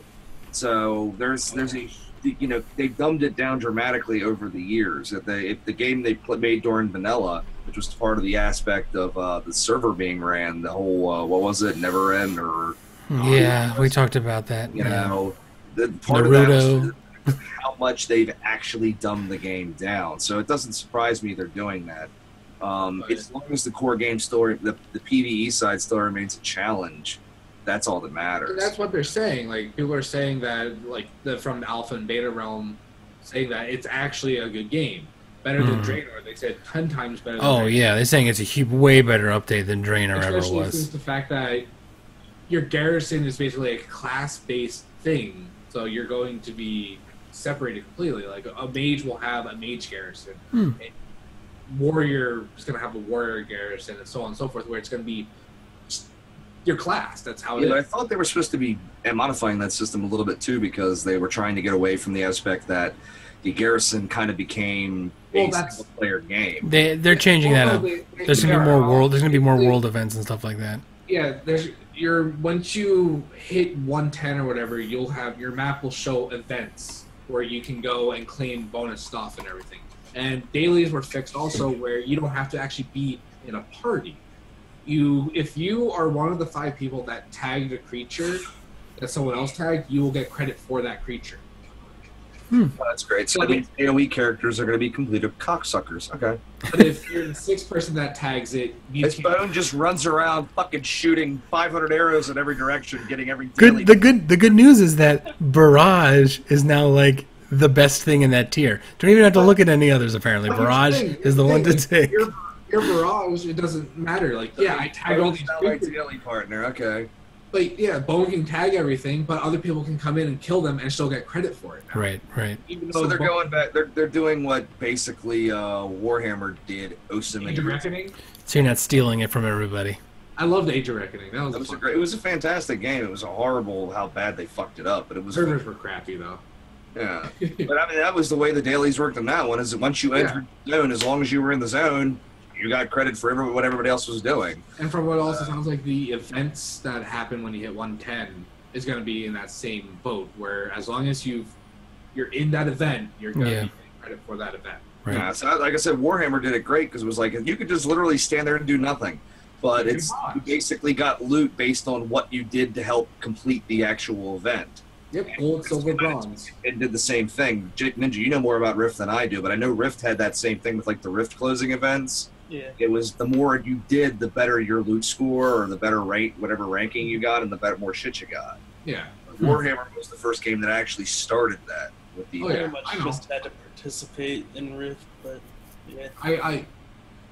Speaker 1: So there's a they've dumbed it down dramatically over the years. If the game they made during vanilla, which was part of the aspect of the server being ran, the whole what was it, Never End or
Speaker 2: Yeah, we talked about that.
Speaker 1: you
Speaker 2: yeah.
Speaker 1: know, the part of that
Speaker 2: Naruto.
Speaker 1: was how much they've actually dumbed the game down. So it doesn't surprise me they're doing that. As long as the core game story, the PvE side still remains a challenge, that's all that matters.
Speaker 4: And that's what they're saying. Like people are saying that, like from the alpha and beta realm, saying that it's actually a good game, better than Draenor. They said 10 times better. Than
Speaker 2: Oh
Speaker 4: Draenor.
Speaker 2: yeah, they're saying it's a way better update than Draenor ever
Speaker 4: Especially
Speaker 2: was.
Speaker 4: since the fact that your garrison is basically a class-based thing, so you're going to be separated completely. Like a mage will have a mage garrison, a warrior is going to have a warrior garrison, and so on and so forth, where it's going to be your class. That's how it is.
Speaker 1: I thought they were supposed to be modifying that system a little bit too, because they were trying to get away from the aspect that the garrison kind of became a single-player game.
Speaker 2: They're changing that up. There's gonna be more world. There's gonna be more
Speaker 4: They-
Speaker 2: world events and stuff like that.
Speaker 4: Yeah, once you hit 110 or whatever, you'll have your map will show events where you can go and claim bonus stuff and everything. And dailies were fixed also, where you don't have to actually be in a party. If you are one of the 5 people that tagged a creature that someone else tagged, you will get credit for that creature.
Speaker 1: That's great. So that means AoE characters are going to be completed cocksuckers. Okay.
Speaker 4: But if you're the 6th person that tags it, you
Speaker 1: This bone just runs around fucking shooting 500 arrows in every direction, getting every
Speaker 2: Good. The good news is that Barrage is now like the best thing in that tier. Don't even have to look at any others. Apparently, Barrage is the one to take.
Speaker 4: Your Barrage, it doesn't matter. Like, yeah, I tag all these
Speaker 1: like
Speaker 4: creatures.
Speaker 1: daily partner. Okay.
Speaker 4: Like, yeah, Bone can tag everything, but other people can come in and kill them and still get credit for it.
Speaker 2: Right.
Speaker 4: Even
Speaker 1: So
Speaker 4: though
Speaker 1: they're
Speaker 4: Bone-
Speaker 1: going back. They're doing what basically Warhammer did.
Speaker 4: Age of Reckoning.
Speaker 2: So you're not stealing it from everybody.
Speaker 4: I loved Age of Reckoning. That was,
Speaker 1: It was a great. It was a fantastic game. It was a horrible how bad they fucked it up, but it was.
Speaker 4: Servers were crappy though.
Speaker 1: Yeah, but I mean that was the way the dailies worked on that one. Is that once you entered the zone, as long as you were in the zone, you got credit for what everybody else was doing.
Speaker 4: And from what also sounds like the events that happen when you hit 110 is going to be in that same boat, where as long as you're in that event, you're going to be getting credit for that event.
Speaker 2: Right.
Speaker 1: Yeah, so like I said, Warhammer did it great because it was like you could just literally stand there and do nothing, but you basically got loot based on what you did to help complete the actual event.
Speaker 4: Yep, gold, silver, bronze.
Speaker 1: It did the same thing. Jake Ninja, you know more about Rift than I do, but I know Rift had that same thing with like the Rift closing events.
Speaker 3: Yeah.
Speaker 1: It was the more you did, the better your loot score or the better whatever ranking you got, and the more shit you got.
Speaker 4: Yeah.
Speaker 1: Warhammer was the first game that actually started that with the.
Speaker 3: Pretty much just had to participate in Rift, but yeah.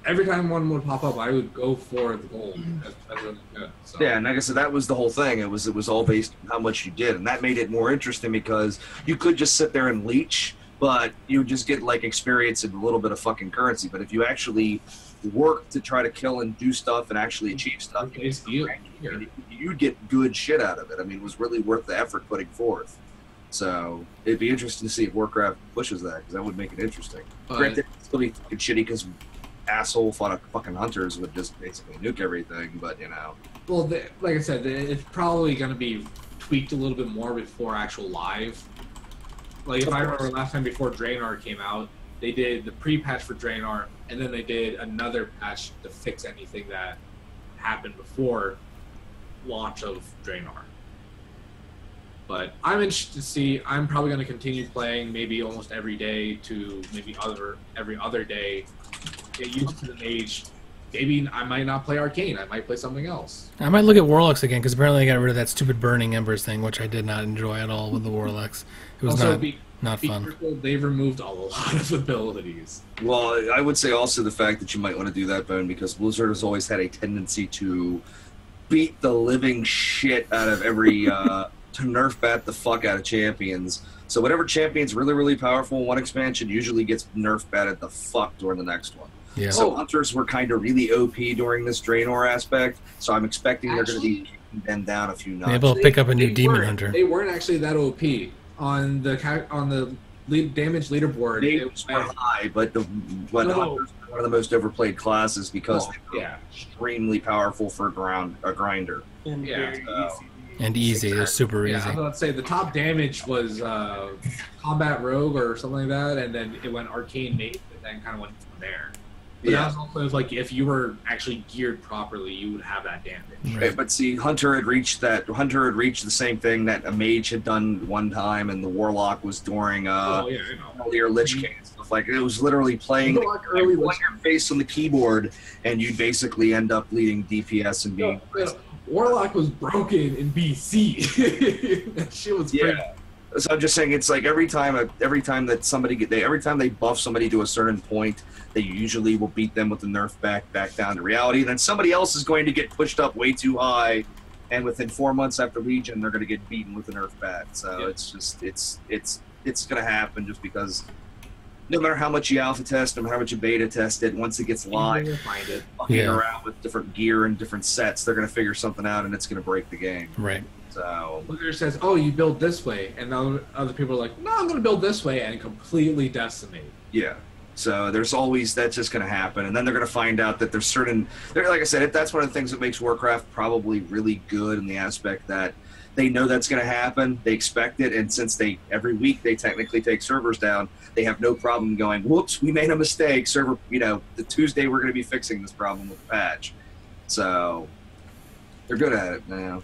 Speaker 4: every time one would pop up, I would go for the gold. That's really good. So.
Speaker 1: Yeah, and like I said, that was the whole thing. It was all based on how much you did, and that made it more interesting because you could just sit there and leech, but you would just get like experience and a little bit of fucking currency. But if you actually work to try to kill and do stuff and actually achieve stuff, you'd get good shit out of it. I mean, it was really worth the effort putting forth. So it'd be interesting to see if Warcraft pushes that, because that would make it interesting. Granted, it's still be fucking shitty because asshole fucking hunters would just basically nuke everything, but you know.
Speaker 4: Well, like I said, it's probably going to be tweaked a little bit more before actual live. Like if I remember last time before Draenor came out, they did the pre-patch for Draenor, and then they did another patch to fix anything that happened before launch of Draenor. But I'm interested to see. I'm probably going to continue playing maybe almost every day to maybe every other day. Get used to the mage. Maybe I might not play Arcane. I might play something else.
Speaker 2: I might look at Warlocks again, because apparently they got rid of that stupid Burning Embers thing, which I did not enjoy at all with the Warlocks. It was
Speaker 4: also,
Speaker 2: not fun.
Speaker 4: Careful, they've removed a lot of abilities.
Speaker 1: Well, I would say also the fact that you might want to do that, Bone, because Blizzard has always had a tendency to beat the living shit out of every, to nerf bat the fuck out of champions. So whatever champion's really, really powerful in one expansion usually gets nerf batted the fuck during the next one.
Speaker 2: Yeah.
Speaker 1: So hunters were kind of really OP during this Draenor aspect, so I'm expecting they're going to be kicking them down a few notches.
Speaker 2: Maybe they'll pick up a new Demon Hunter.
Speaker 4: They weren't actually that OP on the damage leaderboard.
Speaker 1: They were high, but hunters were one of the most overplayed classes because they were extremely powerful for a grinder.
Speaker 2: And easy. They're super easy.
Speaker 4: I was about to say the top damage was Combat Rogue or something like that, and then it went Arcane Mate, and then kind of went from there. But that was also like if you were actually geared properly, you would have that damage.
Speaker 1: Right. But see, Hunter had reached the same thing that a mage had done one time, and the Warlock was during earlier Lich King and stuff like it was literally playing your face on the keyboard, and you'd basically end up leading DPS and being.
Speaker 4: Warlock was broken in BC. That shit was crazy.
Speaker 1: So I'm just saying, it's like every time they buff somebody to a certain point, they usually will beat them with the nerf back down to reality. And then somebody else is going to get pushed up way too high, and within 4 months after Legion, they're going to get beaten with the nerf bat. So it's just it's going to happen just because. No matter how much you alpha test, no matter how much you beta test it, once it gets live, fucking around with different gear and different sets, they're going to figure something out, and it's going to break the game.
Speaker 2: Right.
Speaker 1: So
Speaker 4: Blizzard says, "Oh, you build this way," and other people are like, "No, I'm going to build this way," and completely decimate.
Speaker 1: Yeah. So that's just going to happen, and then they're going to find out that there's like I said, that's one of the things that makes Warcraft probably really good in the aspect that they know that's going to happen, they expect it, and since every week they technically take servers down, they have no problem going, whoops, we made a mistake, server, the Tuesday we're going to be fixing this problem with the patch. So they're good at it now.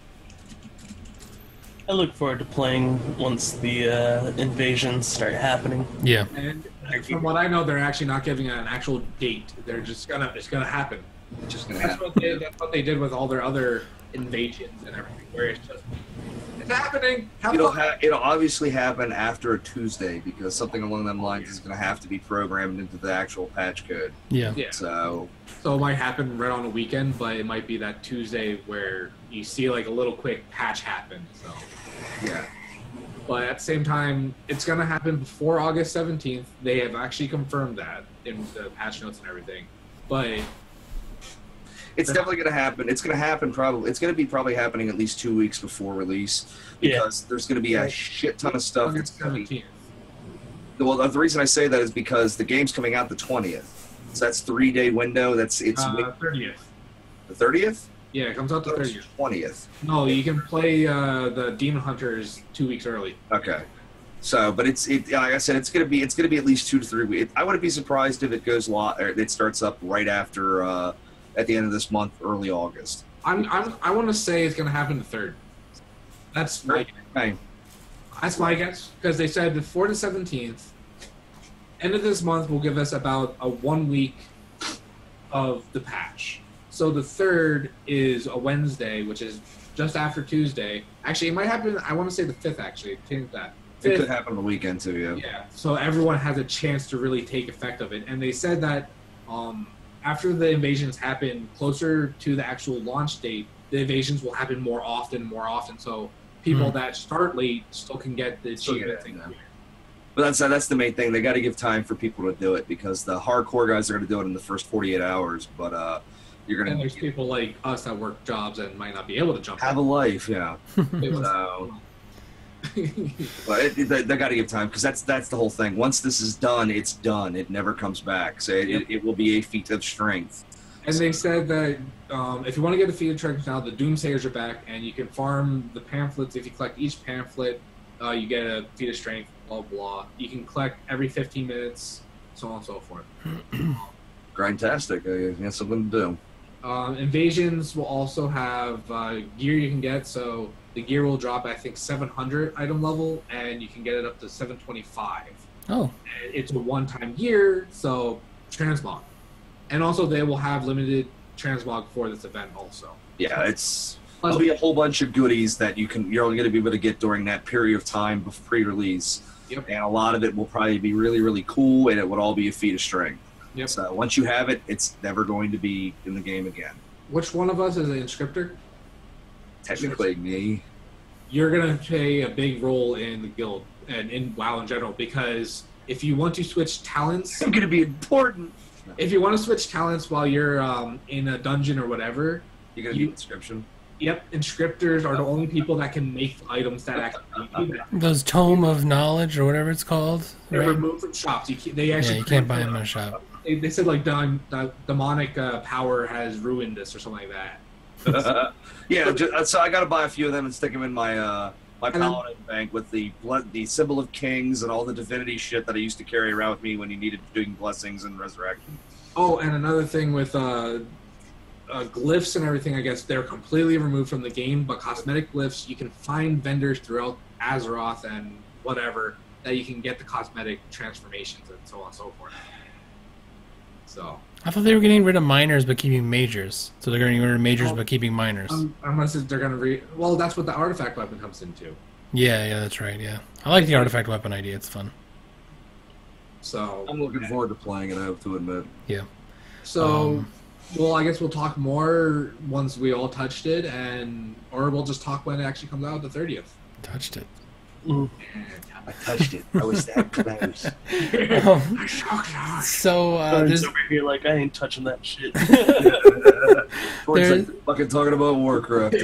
Speaker 3: I look forward to playing once the invasions start happening.
Speaker 2: Yeah.
Speaker 4: And from what I know, they're actually not giving it an actual date. They're just it's gonna happen.
Speaker 1: It's just gonna happen.
Speaker 4: That's what they did with all their other invasions and everything, where it's happening.
Speaker 1: It'll obviously happen after a Tuesday, because something along them lines is going to have to be programmed into the actual patch code.
Speaker 2: Yeah.
Speaker 1: So
Speaker 4: it might happen right on a weekend, but it might be that Tuesday where you see like a little quick patch happen. So
Speaker 1: yeah.
Speaker 4: But at the same time, it's going to happen before August 17th. They have actually confirmed that in the patch notes and everything. But
Speaker 1: it's definitely going to happen. It's going to happen probably. It's going to be probably happening at least 2 weeks before release, because there's going to be a shit ton of stuff. Well, the reason I say that is because the game's coming out the 20th, so that's 3-day window. It's
Speaker 4: 30th.
Speaker 1: The 30th?
Speaker 4: Yeah, it comes out the 30th.
Speaker 1: 20th.
Speaker 4: No, you can play the Demon Hunters 2 weeks early.
Speaker 1: Okay. So, but like I said, it's gonna be at least 2 to 3 weeks. I wouldn't be surprised if it goes it starts up right after. At the end of this month, early August.
Speaker 4: I want to say it's going to happen the 3rd. That's my guess. That's my guess, because they said before the 17th, end of this month will give us about a 1 week of the patch. So the 3rd is a Wednesday, which is just after Tuesday. Actually, it might happen, I want to say the 5th, actually. Change that.
Speaker 1: It could happen on the weekend, too, yeah.
Speaker 4: Yeah, so everyone has a chance to really take effect of it. And they said that after the invasions happen closer to the actual launch date, the invasions will happen more often. So people that start late still can get the achievement thing.
Speaker 1: But that's the main thing. They got to give time for people to do it because the hardcore guys are going to do it in the first 48 hours. But you're going to.
Speaker 4: And there's people like us that work jobs and might not be able to jump.
Speaker 1: Have a life, yeah. So, but they got to give time because that's the whole thing. Once this is done, it's done. It never comes back. So it will be a feat of strength.
Speaker 4: And they said that if you want to get a feat of strength now, the Doomsayers are back, and you can farm the pamphlets. If you collect each pamphlet, you get a feat of strength. Blah blah. You can collect every 15 minutes, so on and so forth.
Speaker 1: Grindtastic. That's something to do.
Speaker 4: Invasions will also have gear you can get. So the gear will drop, I think, 700 item level, and you can get it up to 725.
Speaker 2: Oh.
Speaker 4: It's a one-time gear, so transmog. And also they will have limited transmog for this event also.
Speaker 1: Yeah, there'll be a whole bunch of goodies that you're only going to be able to get during that period of time before pre-release.
Speaker 4: Yep.
Speaker 1: And a lot of it will probably be really, really cool, and it would all be a feat of strength.
Speaker 4: Yep.
Speaker 1: So once you have it, it's never going to be in the game again.
Speaker 4: Which one of us is an inscriptor?
Speaker 1: Technically, me.
Speaker 4: You're going to play a big role in the guild and in WoW in general, because if you want to switch talents...
Speaker 1: I'm going to be important.
Speaker 4: If you want to switch talents while you're in a dungeon or whatever...
Speaker 1: You're going to be inscription.
Speaker 4: Yep, inscriptors are the only people that can make items that actually do that.
Speaker 2: Those Tome of Knowledge or whatever it's called.
Speaker 4: They're
Speaker 2: right?
Speaker 4: removed from shops. You
Speaker 2: can't buy them in a shop.
Speaker 4: They said like demonic power has ruined this or something like that.
Speaker 1: So I got to buy a few of them and stick them in my my paladin bank with the symbol of kings and all the divinity shit that I used to carry around with me when you needed doing blessings and resurrection.
Speaker 4: Oh, and another thing with glyphs and everything, I guess they're completely removed from the game, but cosmetic glyphs, you can find vendors throughout Azeroth and whatever that you can get the cosmetic transformations and so on and so forth. So
Speaker 2: I thought they were getting rid of minors but keeping majors. So they're getting rid of majors but keeping minors.
Speaker 4: Unless they're going to well, that's what the artifact weapon comes into.
Speaker 2: Yeah, that's right, yeah. I like the artifact weapon idea, it's fun.
Speaker 4: So
Speaker 1: I'm looking forward to playing it, I have to admit.
Speaker 2: Yeah.
Speaker 4: So well, I guess we'll talk more once we all touched it, or we'll just talk when it actually comes out the 30th.
Speaker 2: Touched it.
Speaker 1: I touched it. I was that close.
Speaker 2: So
Speaker 3: there's over here like I ain't touching that shit.
Speaker 1: Fucking talking about Warcraft.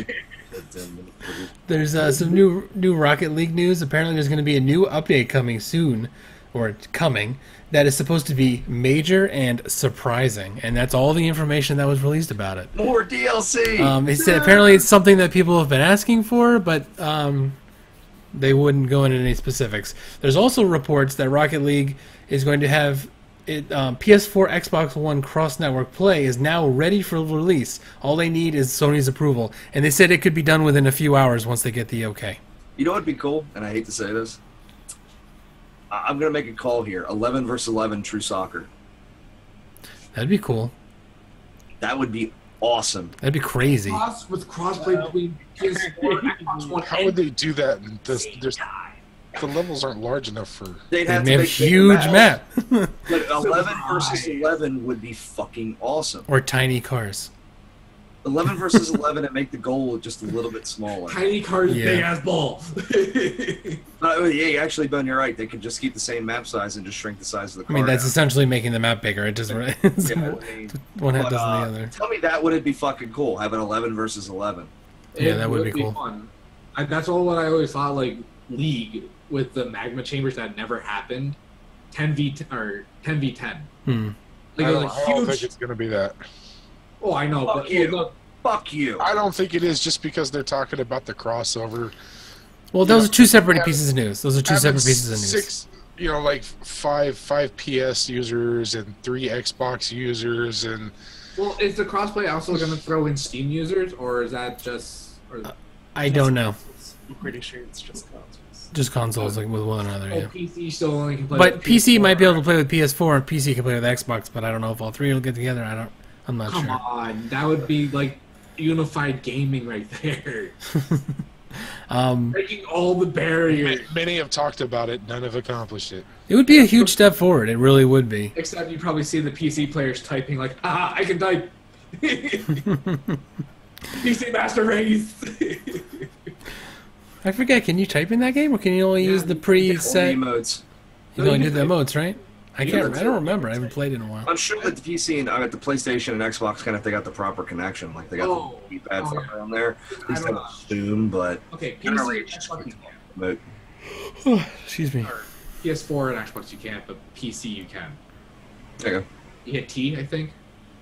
Speaker 2: There's some new Rocket League news. Apparently, there's going to be a new update coming soon, or coming, that is supposed to be major and surprising, and that's all the information that was released about it.
Speaker 1: More DLC.
Speaker 2: It said apparently it's something that people have been asking for, but they wouldn't go into any specifics. There's also reports that Rocket League is going to have it, PS4, Xbox One cross-network play is now ready for release. All they need is Sony's approval, and they said it could be done within a few hours once they get the okay.
Speaker 1: You know what would be cool, and I hate to say this? I'm going to make a call here. 11 versus 11 True Soccer.
Speaker 2: That'd be cool.
Speaker 1: That would be awesome.
Speaker 2: That'd be crazy.
Speaker 4: With crossplay between PS4 and Xbox One.
Speaker 9: How would they do that? The levels aren't large enough for...
Speaker 1: They'd have to
Speaker 2: make a huge map.
Speaker 1: But 11 versus 11 would be fucking awesome.
Speaker 2: Or tiny cars.
Speaker 1: 11 versus 11 and make the goal just a little bit smaller.
Speaker 4: Tiny cars, big ass balls.
Speaker 1: Yeah, actually, Ben, you're right. They could just keep the same map size and just shrink the size of the car.
Speaker 2: I mean, that's
Speaker 1: down.
Speaker 2: essentially making the map bigger. It just one half does the other.
Speaker 1: Tell me that wouldn't be fucking cool? Have an 11 versus 11.
Speaker 2: Yeah, that would be cool.
Speaker 4: Fun. That's all what I always thought. Like League with the magma chambers that never happened. 10v10 or 10v10.
Speaker 9: Like, I don't think it's gonna be that.
Speaker 4: Oh, I know.
Speaker 1: Fuck you. Fuck you.
Speaker 9: I don't think it is just because they're talking about the crossover.
Speaker 2: Well, those are two separate pieces of news. Those are two separate pieces of news.
Speaker 9: Six, like five PS users and 3 Xbox users and.
Speaker 4: Well, is the crossplay also going to throw in Steam users, or is that just?
Speaker 2: I don't know.
Speaker 3: I'm pretty sure it's just consoles.
Speaker 2: Just consoles, like with one another. Yeah.
Speaker 4: PC still only can play.
Speaker 2: But
Speaker 4: with
Speaker 2: PC
Speaker 4: PS4,
Speaker 2: might be able to play with PS4, and PC can play with Xbox. But I don't know if all three will get together. I'm not sure.
Speaker 4: Come on, that would be like unified gaming right there. Breaking all the barriers.
Speaker 9: Many have talked about it. None have accomplished it.
Speaker 2: It would be a huge step forward. It really would be.
Speaker 4: Except you probably see the PC players typing like, "Ah, I can type." PC Master Race.
Speaker 2: I forget. Can you type in that game, or can you only use the preset
Speaker 1: emotes?
Speaker 2: You can only do the emotes, right? I can't. I don't remember. I haven't played it in a while.
Speaker 1: I'm sure that the PC and the PlayStation and Xbox kind of they got the proper connection. Like they got the keypad fucker on there. At least I would assume, but
Speaker 4: okay,
Speaker 1: generally
Speaker 4: PC, Xbox,
Speaker 1: but
Speaker 2: excuse me.
Speaker 4: or PS4 and Xbox you can't, but PC you can.
Speaker 1: There you go.
Speaker 4: You hit T, I think.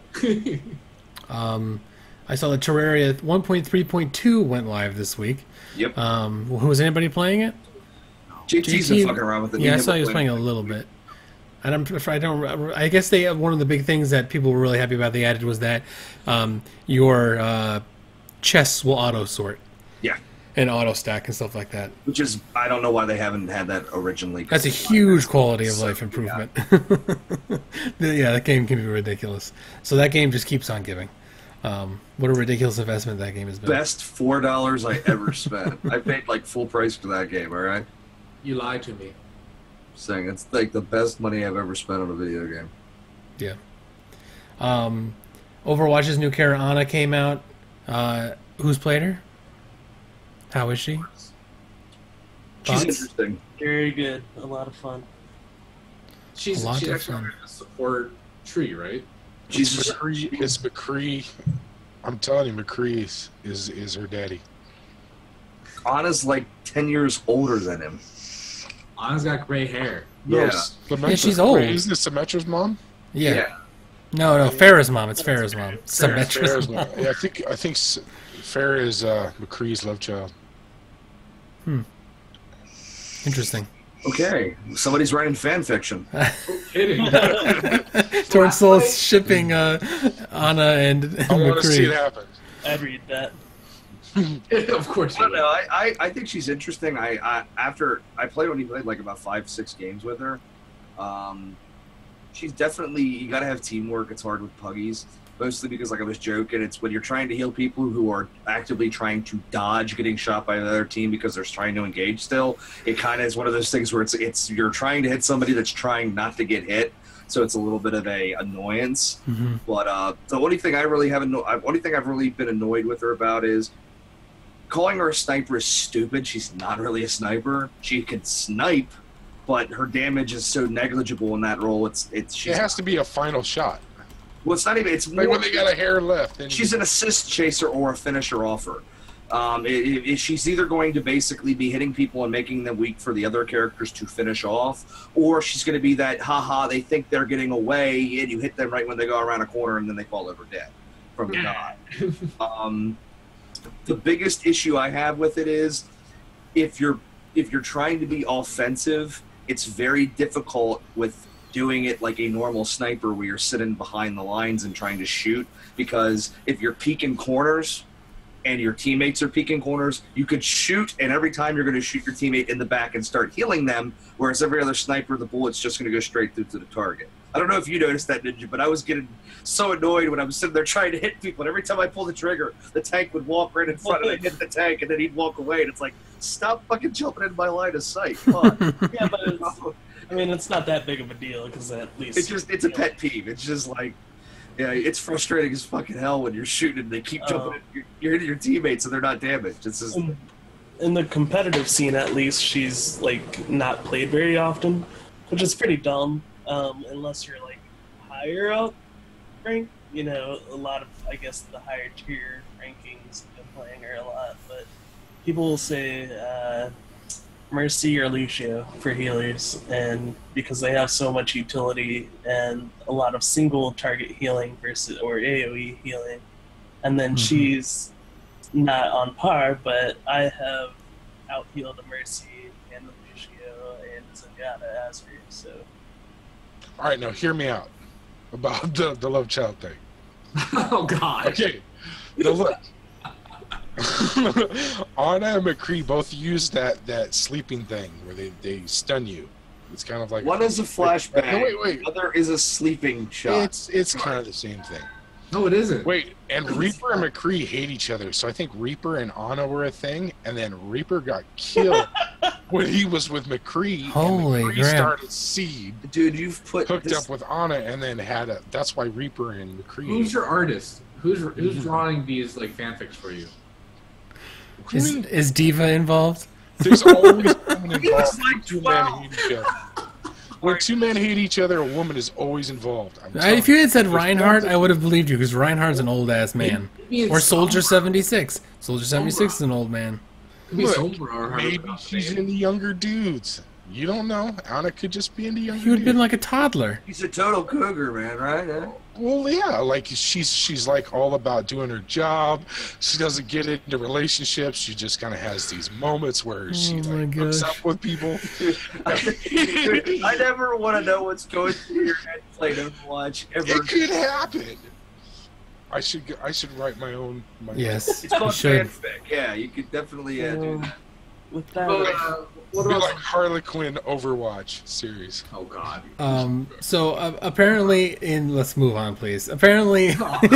Speaker 2: I saw the Terraria 1.3.2 went live this week.
Speaker 1: Yep.
Speaker 2: Was anybody playing it?
Speaker 1: JT's been fucking around with it.
Speaker 2: Yeah, I saw he was playing a little bit. And I guess they one of the big things that people were really happy about they added was that your chests will auto sort.
Speaker 1: Yeah.
Speaker 2: And auto stack and stuff like that.
Speaker 1: Which is, I don't know why they haven't had that originally.
Speaker 2: That's a huge quality of life improvement. Yeah, that game can be ridiculous. So that game just keeps on giving. What a ridiculous investment that game has been.
Speaker 1: Best $4 I ever spent. I paid like full price for that game, alright?
Speaker 4: You lied to me.
Speaker 1: Saying it's like the best money I've ever spent on a video game.
Speaker 2: Yeah. Overwatch's new character Ana came out. Who's played her? How is she?
Speaker 1: She's interesting.
Speaker 3: Very good. A lot of fun.
Speaker 4: She's actually a support tree, right?
Speaker 9: It's McCree. I'm telling you, McCree is her daddy.
Speaker 1: Ana's like 10 years older than him.
Speaker 4: Ana's got gray hair.
Speaker 1: Yeah.
Speaker 2: Yeah, she's old.
Speaker 9: Isn't it Symmetra's mom?
Speaker 2: Yeah. No, Farrah's mom. It's Farrah's mom. Symmetra's mom.
Speaker 9: Yeah, I think Farrah is McCree's love child.
Speaker 2: Interesting.
Speaker 1: Okay, somebody's writing fan fiction.
Speaker 4: Kidding.
Speaker 2: Tornsoul's shipping Ana and
Speaker 9: I want to see it
Speaker 2: McCree.
Speaker 9: happen.
Speaker 3: I'd read that.
Speaker 4: Of course.
Speaker 1: I don't know. I think she's interesting. After I played when he played like about 5-6 games with her. She's definitely, you got to have teamwork. It's hard with puggies, mostly because, like I was joking, it's when you're trying to heal people who are actively trying to dodge getting shot by another team because they're trying to engage still. It kind of is one of those things where it's you're trying to hit somebody that's trying not to get hit, so it's a little bit of a annoyance.
Speaker 2: Mm-hmm.
Speaker 1: But the only thing I've really been annoyed with her about is calling her a sniper is stupid. She's not really a sniper. She can snipe, but her damage is so negligible in that role. It
Speaker 9: has to be a final shot.
Speaker 1: Well, it's not even. It's
Speaker 9: like
Speaker 1: more,
Speaker 9: when they got a hair left. Then
Speaker 1: she's an assist chaser or a finisher offer. She's either going to basically be hitting people and making them weak for the other characters to finish off, or she's going to be that they think they're getting away and you hit them right when they go around a corner and then they fall over dead from God. The biggest issue I have with it is if you're trying to be offensive, it's very difficult with doing it like a normal sniper where you're sitting behind the lines and trying to shoot, because if you're peeking corners and your teammates are peeking corners, you could shoot, and every time you're going to shoot your teammate in the back and start healing them, whereas every other sniper, the bullet's just going to go straight through to the target. I don't know if you noticed that, Ninja, but I was getting so annoyed when I was sitting there trying to hit people, and every time I pulled the trigger, the tank would walk right in front and I'd hit the tank, and then he'd walk away, and it's like, stop fucking jumping in my line of sight. Come on.
Speaker 3: Yeah, but it's not that big of a deal, because at least...
Speaker 1: It's a pet peeve. It's just like, yeah, it's frustrating as fucking hell when you're shooting and they keep jumping in. You're hitting your teammates and they're not damaged. It's just...
Speaker 3: In the competitive scene, at least, she's, not played very often, which is pretty dumb. Unless you're higher up rank, a lot of, I guess, the higher tier rankings have been playing her a lot, but people will say Mercy or Lucio for healers, and because they have so much utility and a lot of single target healing versus or AoE healing, and then she's not on par, but I have out-healed a Mercy and a Lucio and Zenyatta as her, so...
Speaker 9: All right, now hear me out about the love child thing.
Speaker 4: Oh God.
Speaker 9: Okay. Now look, Ana and McCree both use that sleeping thing where they stun you. It's kind of like
Speaker 1: one is a flashbang.
Speaker 9: Wait.
Speaker 1: The other is a sleeping shot.
Speaker 9: It's kind of the same thing.
Speaker 4: No, it isn't.
Speaker 9: Wait, and Reaper and McCree hate each other, so I think Reaper and Anna were a thing, and then Reaper got killed when he was with McCree.
Speaker 2: Holy
Speaker 9: and McCree
Speaker 2: crap.
Speaker 9: started Seed.
Speaker 1: Dude, you've hooked
Speaker 9: up with Anna, and then had a. That's why Reaper and McCree.
Speaker 4: Who's your artist? Who's drawing these like fanfics for you?
Speaker 2: Is Diva involved?
Speaker 9: There's always a woman involved.
Speaker 1: It's like
Speaker 9: Two men hate each other. When two men hate each other, a woman is always involved.
Speaker 2: If you had said Reinhardt, I would have believed you, because Reinhardt's an old ass man.
Speaker 4: Maybe
Speaker 2: Or
Speaker 4: it's
Speaker 2: Soldier 76. Soldier 76 is an old man.
Speaker 9: Look, maybe she's into younger dudes. You don't know. Anna could just be into younger
Speaker 2: He would have
Speaker 9: dudes.
Speaker 2: been like a toddler.
Speaker 1: He's a total cougar, man, right? Yeah.
Speaker 9: Well, yeah, like she's like all about doing her job. She doesn't get into relationships. She just kind of has these moments where she like hooks up with people.
Speaker 1: I never want to know what's going through your head playing Overwatch ever.
Speaker 9: It could happen. I should write my own.
Speaker 2: Yes,
Speaker 1: It's called
Speaker 2: you should.
Speaker 1: fanfic. Yeah, you could definitely do that.
Speaker 3: With that,
Speaker 9: What about like Harley Quinn Overwatch series?
Speaker 4: Oh God.
Speaker 2: So apparently, let's move on, please. Apparently,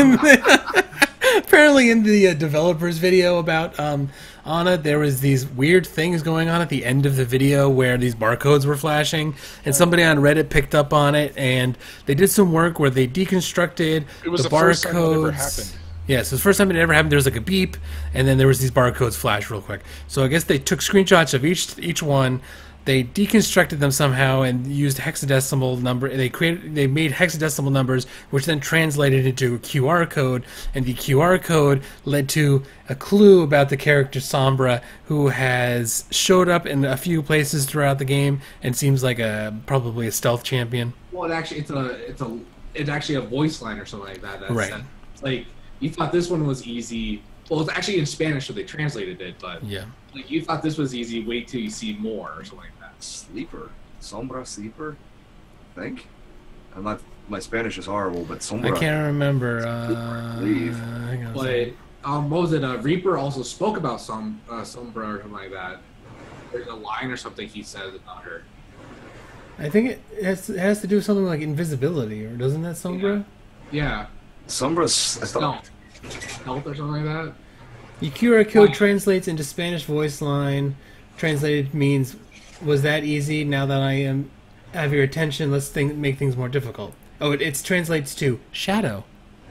Speaker 2: in the developers video about Anna, there was these weird things going on at the end of the video where these barcodes were flashing, and somebody on Reddit picked up on it, and they did some work where they deconstructed
Speaker 9: It was
Speaker 2: the
Speaker 9: the first time that ever
Speaker 2: barcodes.
Speaker 9: happened.
Speaker 2: Yeah, so the first time it ever happened, there was like a beep, and then there was these barcodes flash real quick. So I guess they took screenshots of each one, they deconstructed them somehow and used hexadecimal number. They made hexadecimal numbers, which then translated into a QR code, and the QR code led to a clue about the character Sombra, who has showed up in a few places throughout the game and seems like probably a stealth champion.
Speaker 4: Well, it's actually a voice line or something like that. That's,
Speaker 2: Right.
Speaker 4: That's, like you thought this one was easy. Well, it's actually in Spanish, so they translated it. But
Speaker 2: Yeah.
Speaker 4: like you thought this was easy. Wait till you see more or something like that.
Speaker 1: Sleeper. Sombra Sleeper? I think. My Spanish is horrible, but Sombra.
Speaker 2: I can't remember.
Speaker 1: Leave.
Speaker 2: Hang on a
Speaker 4: But
Speaker 2: second.
Speaker 4: what was it? Reaper also spoke about Sombra or something like that. There's a line or something he says about her.
Speaker 2: I think it has to do with something like invisibility, or doesn't that Sombra?
Speaker 4: Yeah.
Speaker 1: Sombra's
Speaker 4: Stealth or something like that.
Speaker 2: The QR code translates into Spanish voice line. Translated means, was that easy? Now that I have your attention, let's make things more difficult. Oh, it translates to shadow.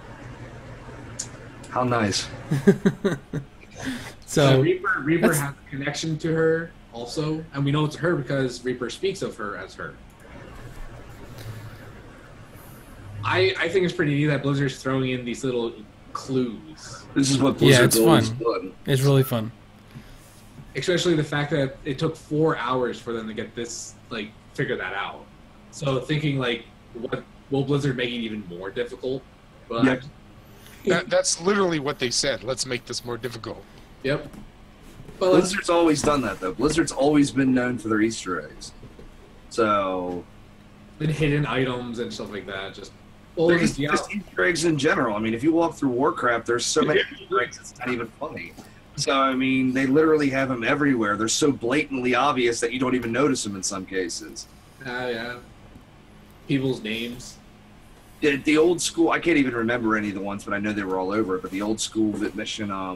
Speaker 1: How nice.
Speaker 2: So
Speaker 4: Reaper
Speaker 2: that's-
Speaker 4: has a connection to her also, and we know it's her because Reaper speaks of her as her. I think it's pretty neat that Blizzard's throwing in these little clues.
Speaker 1: This is what
Speaker 2: Yeah,
Speaker 1: Blizzard's
Speaker 2: it's
Speaker 1: always
Speaker 2: fun.
Speaker 1: done.
Speaker 2: It's really fun.
Speaker 4: Especially the fact that it took 4 hours for them to get this, like, figure that out. So thinking, like, will Blizzard make it even more difficult? But
Speaker 9: That's literally what they said. Let's make this more difficult.
Speaker 4: Yep.
Speaker 1: Blizzard's always done that, though. Blizzard's always been known for their Easter eggs. So.
Speaker 4: and hidden items and stuff like that. Just
Speaker 1: Just Easter eggs in general. I mean, if you walk through Warcraft, there's so many Easter eggs, it's not even funny. So, I mean, they literally have them everywhere. They're so blatantly obvious that you don't even notice them in some cases.
Speaker 4: yeah. People's names.
Speaker 1: The old school, I can't even remember any of the ones, but I know they were all over it. But the old school mission,
Speaker 4: A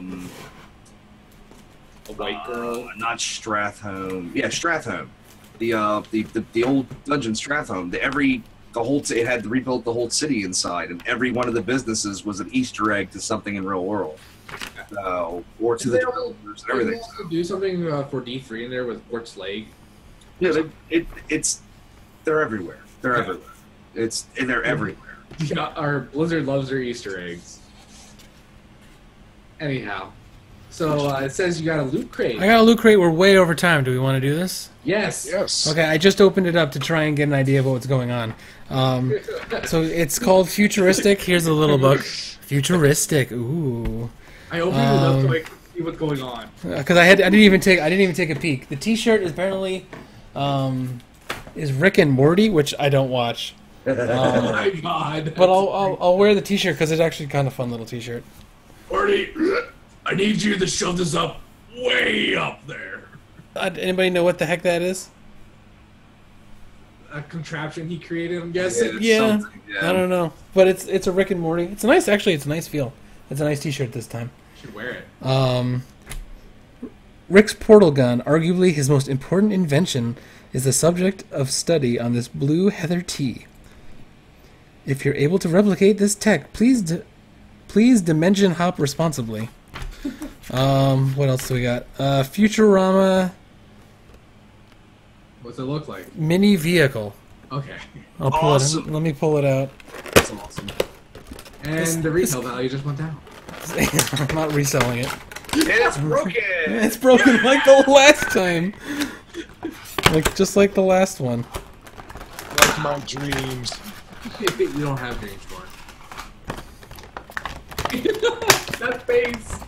Speaker 4: white girl.
Speaker 1: not Strathhome. Yeah, Strathhome. The old dungeon Strathhome. It had rebuilt the whole city inside, and every one of the businesses was an Easter egg to something in real world. Or to the developers and everything.
Speaker 4: They also do something for D3 in there with Quartz Lake.
Speaker 1: Yeah, they're everywhere. They're everywhere. They're everywhere.
Speaker 4: Yeah, our Blizzard loves their Easter eggs. Anyhow, so it says you got a loot crate.
Speaker 2: I got a loot crate. We're way over time. Do we want to do this?
Speaker 4: Yes.
Speaker 9: Yes.
Speaker 2: Okay, I just opened it up to try and get an idea of what's going on. So it's called Futuristic. Here's a little book. Futuristic. Ooh.
Speaker 4: I opened it up so I could see what's going on.
Speaker 2: Because I didn't even take a peek. The T-shirt is apparently is Rick and Morty, which I don't watch.
Speaker 4: Oh my god!
Speaker 2: But I'll wear the T-shirt because it's actually kind of fun little T-shirt.
Speaker 4: Morty, I need you to shove this up way up there.
Speaker 2: Anybody know what the heck that is?
Speaker 4: a contraption he created, I'm guessing.
Speaker 2: Yeah, I don't know, but it's a Rick and Morty. It's nice, actually. It's a nice feel. It's a nice T-shirt this time.
Speaker 4: Should wear it.
Speaker 2: Rick's portal gun, arguably his most important invention, is the subject of study on this blue Heather T. If you're able to replicate this tech, please dimension hop responsibly. What else do we got? Futurama.
Speaker 4: What's it look like?
Speaker 2: Mini vehicle.
Speaker 4: Okay.
Speaker 2: I'll pull it. Let me pull it out.
Speaker 1: That's awesome.
Speaker 4: And the retail value just went down.
Speaker 2: I'm not reselling it.
Speaker 1: It's broken.
Speaker 2: It's broken like the last time. Just like the last one.
Speaker 9: Like my dreams.
Speaker 4: You don't have dreams, Mark. That face.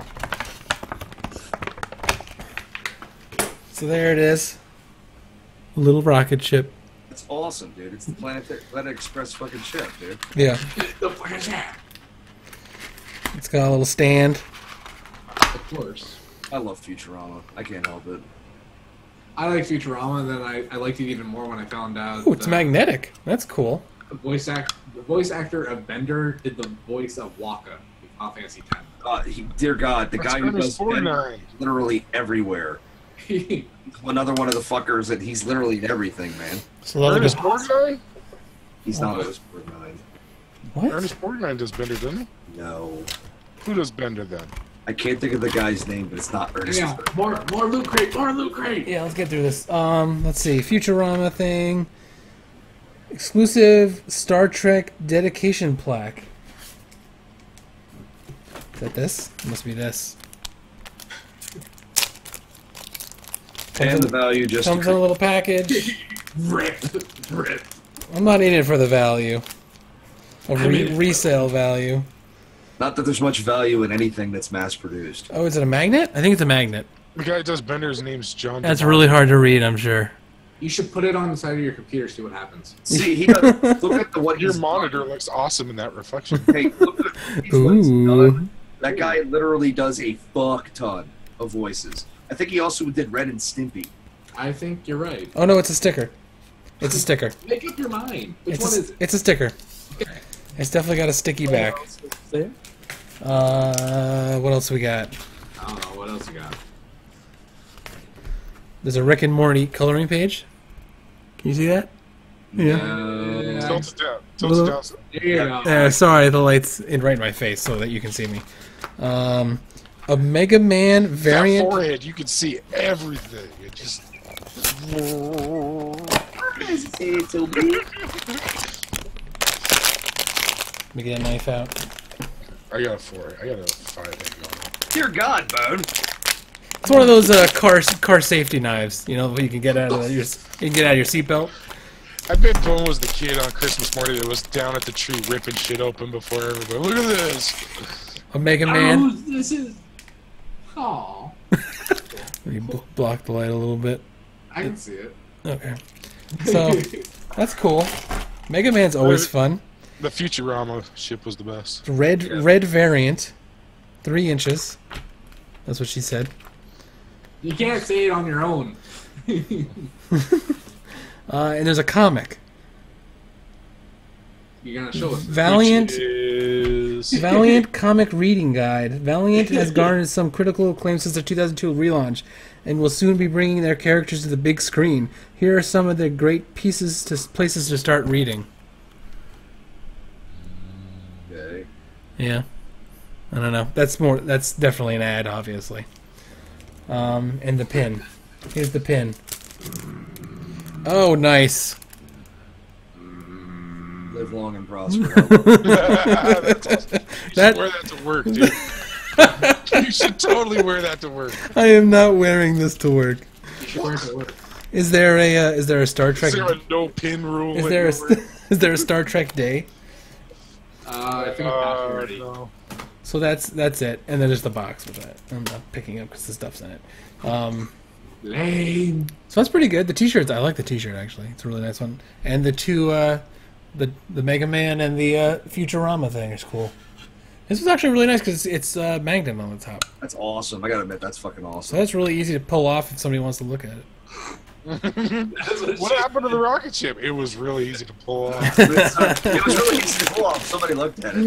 Speaker 2: So there it is. A little rocket ship.
Speaker 1: That's awesome, dude. It's the Planet Express fucking ship, dude.
Speaker 2: Yeah.
Speaker 4: The fuck is that?
Speaker 2: It's got a little stand.
Speaker 4: Of course.
Speaker 1: I love Futurama. I can't help it.
Speaker 4: I like Futurama, and then I liked it even more when I found out.
Speaker 2: Oh, it's magnetic. That's cool.
Speaker 4: The voice actor of Bender did the voice of Waka in Final Fantasy X.
Speaker 1: Dear God, the guy who does Bender is literally everywhere. Another one of the fuckers that he's literally in everything, man.
Speaker 9: Ernest Borgnine?
Speaker 1: He's not Ernest Borgnine.
Speaker 2: What?
Speaker 9: Ernest Borgnine does Bender, doesn't he?
Speaker 1: No.
Speaker 9: Who does Bender then?
Speaker 1: I can't think of the guy's name, but it's not Ernest.
Speaker 4: Yeah, more Loot Crate, more Loot Crate.
Speaker 2: Yeah, let's get through this. Let's see. Futurama thing. Exclusive Star Trek dedication plaque. Is that this? It must be this.
Speaker 1: And the value just
Speaker 2: comes in a little package.
Speaker 4: Rip.
Speaker 2: I'm not in it for the value. Resale value.
Speaker 1: Not that there's much value in anything that's mass produced.
Speaker 2: Oh, is it a magnet? I think it's a magnet.
Speaker 9: The guy who does Bender's name's John.
Speaker 2: That's really hard to read, I'm sure.
Speaker 4: You should put it on the side of your computer, see what happens.
Speaker 1: See, he does. Look at what
Speaker 9: your monitor looks awesome in that reflection.
Speaker 1: Hey, look at
Speaker 2: Ooh.
Speaker 1: That guy literally does a fuck ton of voices. I think he also did Ren and Stimpy.
Speaker 4: I think you're right.
Speaker 2: Oh no, it's a sticker. It's a sticker.
Speaker 4: Make up your mind. Which one is it?
Speaker 2: It's a sticker. It's definitely got a sticky back. What else we got?
Speaker 4: I don't know. What else you got?
Speaker 2: There's a Rick and Morty coloring page. Can you see that? Yeah.
Speaker 9: Tilt it down. Tilt it down.
Speaker 4: There you go.
Speaker 2: Sorry, the light's right in my face so that you can see me. A Mega Man variant.
Speaker 9: That forehead, you can see everything. It just.
Speaker 2: Let me get a knife out.
Speaker 9: I got a 4. I got a 5 on it.
Speaker 1: Dear God, Bone.
Speaker 2: It's one of those car safety knives, you know, you can get out of your seatbelt.
Speaker 9: I bet Bone was the kid on Christmas morning that was down at the tree ripping shit open before everybody. Look at this.
Speaker 2: A Mega Man.
Speaker 4: Oh, this is. Aww.
Speaker 2: You block the light a little bit.
Speaker 4: I can see it.
Speaker 2: Okay. So that's cool. Mega Man's always fun.
Speaker 9: The Futurama ship was the best.
Speaker 2: Red variant, 3 inches. That's what she said.
Speaker 4: You can't say it on your own.
Speaker 2: And there's a comic.
Speaker 4: You're gonna show us
Speaker 2: Valiant comic reading guide. Valiant has garnered some critical acclaim since their 2002 relaunch, and will soon be bringing their characters to the big screen. Here are some of the great places to start reading.
Speaker 1: Okay.
Speaker 2: Yeah, I don't know. That's definitely an ad, obviously. And the pin. Here's the pin. Oh, nice.
Speaker 1: Live long and prosper.
Speaker 9: That's awesome. You should wear that to work, dude. You should totally wear that to work.
Speaker 2: I am not wearing this to work.
Speaker 4: You should wear it to work.
Speaker 2: Is there a Star Trek?
Speaker 9: Is there a no pin rule?
Speaker 2: Is there a Star Trek day?
Speaker 4: I think that's already.
Speaker 9: No.
Speaker 2: So that's it, and then there's the box with that. I'm not picking up because the stuff's in it.
Speaker 4: Lame.
Speaker 2: So that's pretty good. The T-shirts, I like the T-shirt actually. It's a really nice one. And the two, the Mega Man and the Futurama thing is cool. This was actually really nice because it's Magnum on the top.
Speaker 1: That's awesome. I gotta admit, that's fucking
Speaker 2: So
Speaker 1: awesome.
Speaker 2: that's really easy to pull off if somebody wants to look at it.
Speaker 9: What happened to the rocket ship? It was really easy to pull off.
Speaker 1: It was really easy to pull off. Somebody looked at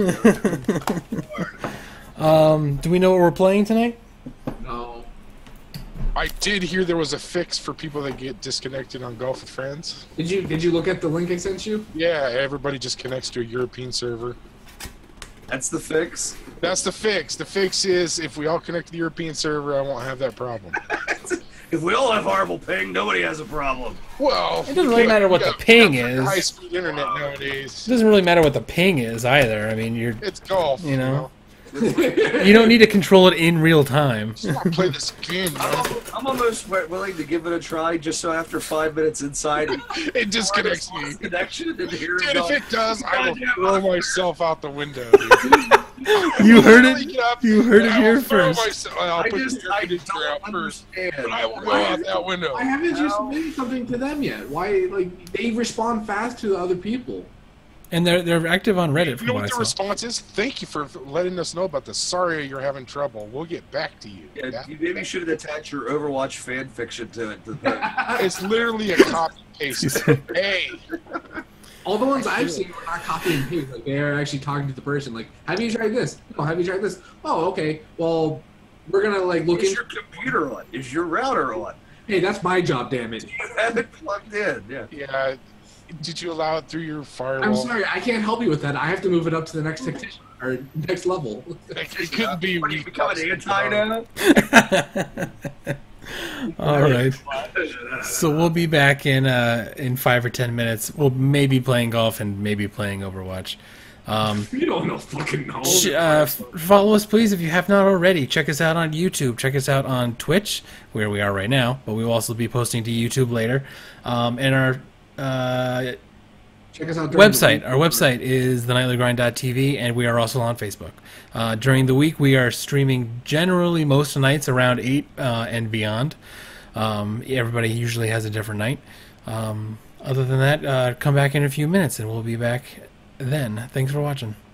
Speaker 1: it.
Speaker 2: Do we know what we're playing tonight?
Speaker 20: No.
Speaker 9: I did hear there was a fix for people that get disconnected on Golf with Friends.
Speaker 20: Did you look at the link I sent you?
Speaker 9: Yeah, everybody just connects to a European server.
Speaker 1: That's the fix?
Speaker 9: That's the fix. The fix is if we all connect to the European server, I won't have that problem.
Speaker 1: If we all have horrible ping, nobody has a problem.
Speaker 9: Well,
Speaker 2: It doesn't really matter what the ping is.
Speaker 9: High-speed internet nowadays.
Speaker 2: It doesn't really matter what the ping is either. I mean,
Speaker 9: It's golf.
Speaker 2: you know. You don't need to control it in real time.
Speaker 9: Just want to play this game, man.
Speaker 1: I'm almost willing to give it a try, just so after 5 minutes inside,
Speaker 9: it disconnects me.
Speaker 1: Connection, and here
Speaker 9: Dude, if it does, I will throw myself out the window.
Speaker 2: You heard it. You heard it here first.
Speaker 9: I'll put the connector out first, but I will go out that window.
Speaker 20: Why haven't you submitted something to them yet? Why, like, they respond fast to the other people.
Speaker 2: And they're active on Reddit.
Speaker 9: You know what the response is? Thank you for letting us know about this. Sorry you're having trouble. We'll get back to you.
Speaker 1: Yeah, you maybe should have attached your Overwatch fan fiction to it.
Speaker 9: It's literally a copy paste. Hey.
Speaker 20: All the ones I've seen are not copy and paste. Like, they're actually talking to the person. Like, have you tried this? No, have you tried this? Oh, okay. Well, we're gonna like look.
Speaker 1: Is your computer on? Is your router on?
Speaker 20: Hey, that's my job. Damn it.
Speaker 1: You have it plugged in. Yeah.
Speaker 9: Yeah. Did you allow it through your firewall?
Speaker 20: I'm sorry, I can't help you with that. I have to move it up to the next technician or next level.
Speaker 9: It couldn't be.
Speaker 1: What, you become an anti now?
Speaker 2: All right. So we'll be back in 5 or 10 minutes. We'll maybe playing golf and maybe playing Overwatch.
Speaker 20: You don't know fucking know.
Speaker 2: Follow us, please, if you have not already. Check us out on YouTube. Check us out on Twitch, where we are right now. But we will also be posting to YouTube later. And our
Speaker 20: check us out.
Speaker 2: Website. Our website is thenightligrind.tv, and we are also on Facebook. During the week, we are streaming generally most nights around 8 and beyond. Everybody usually has a different night. Other than that, come back in a few minutes, and we'll be back then. Thanks for watching.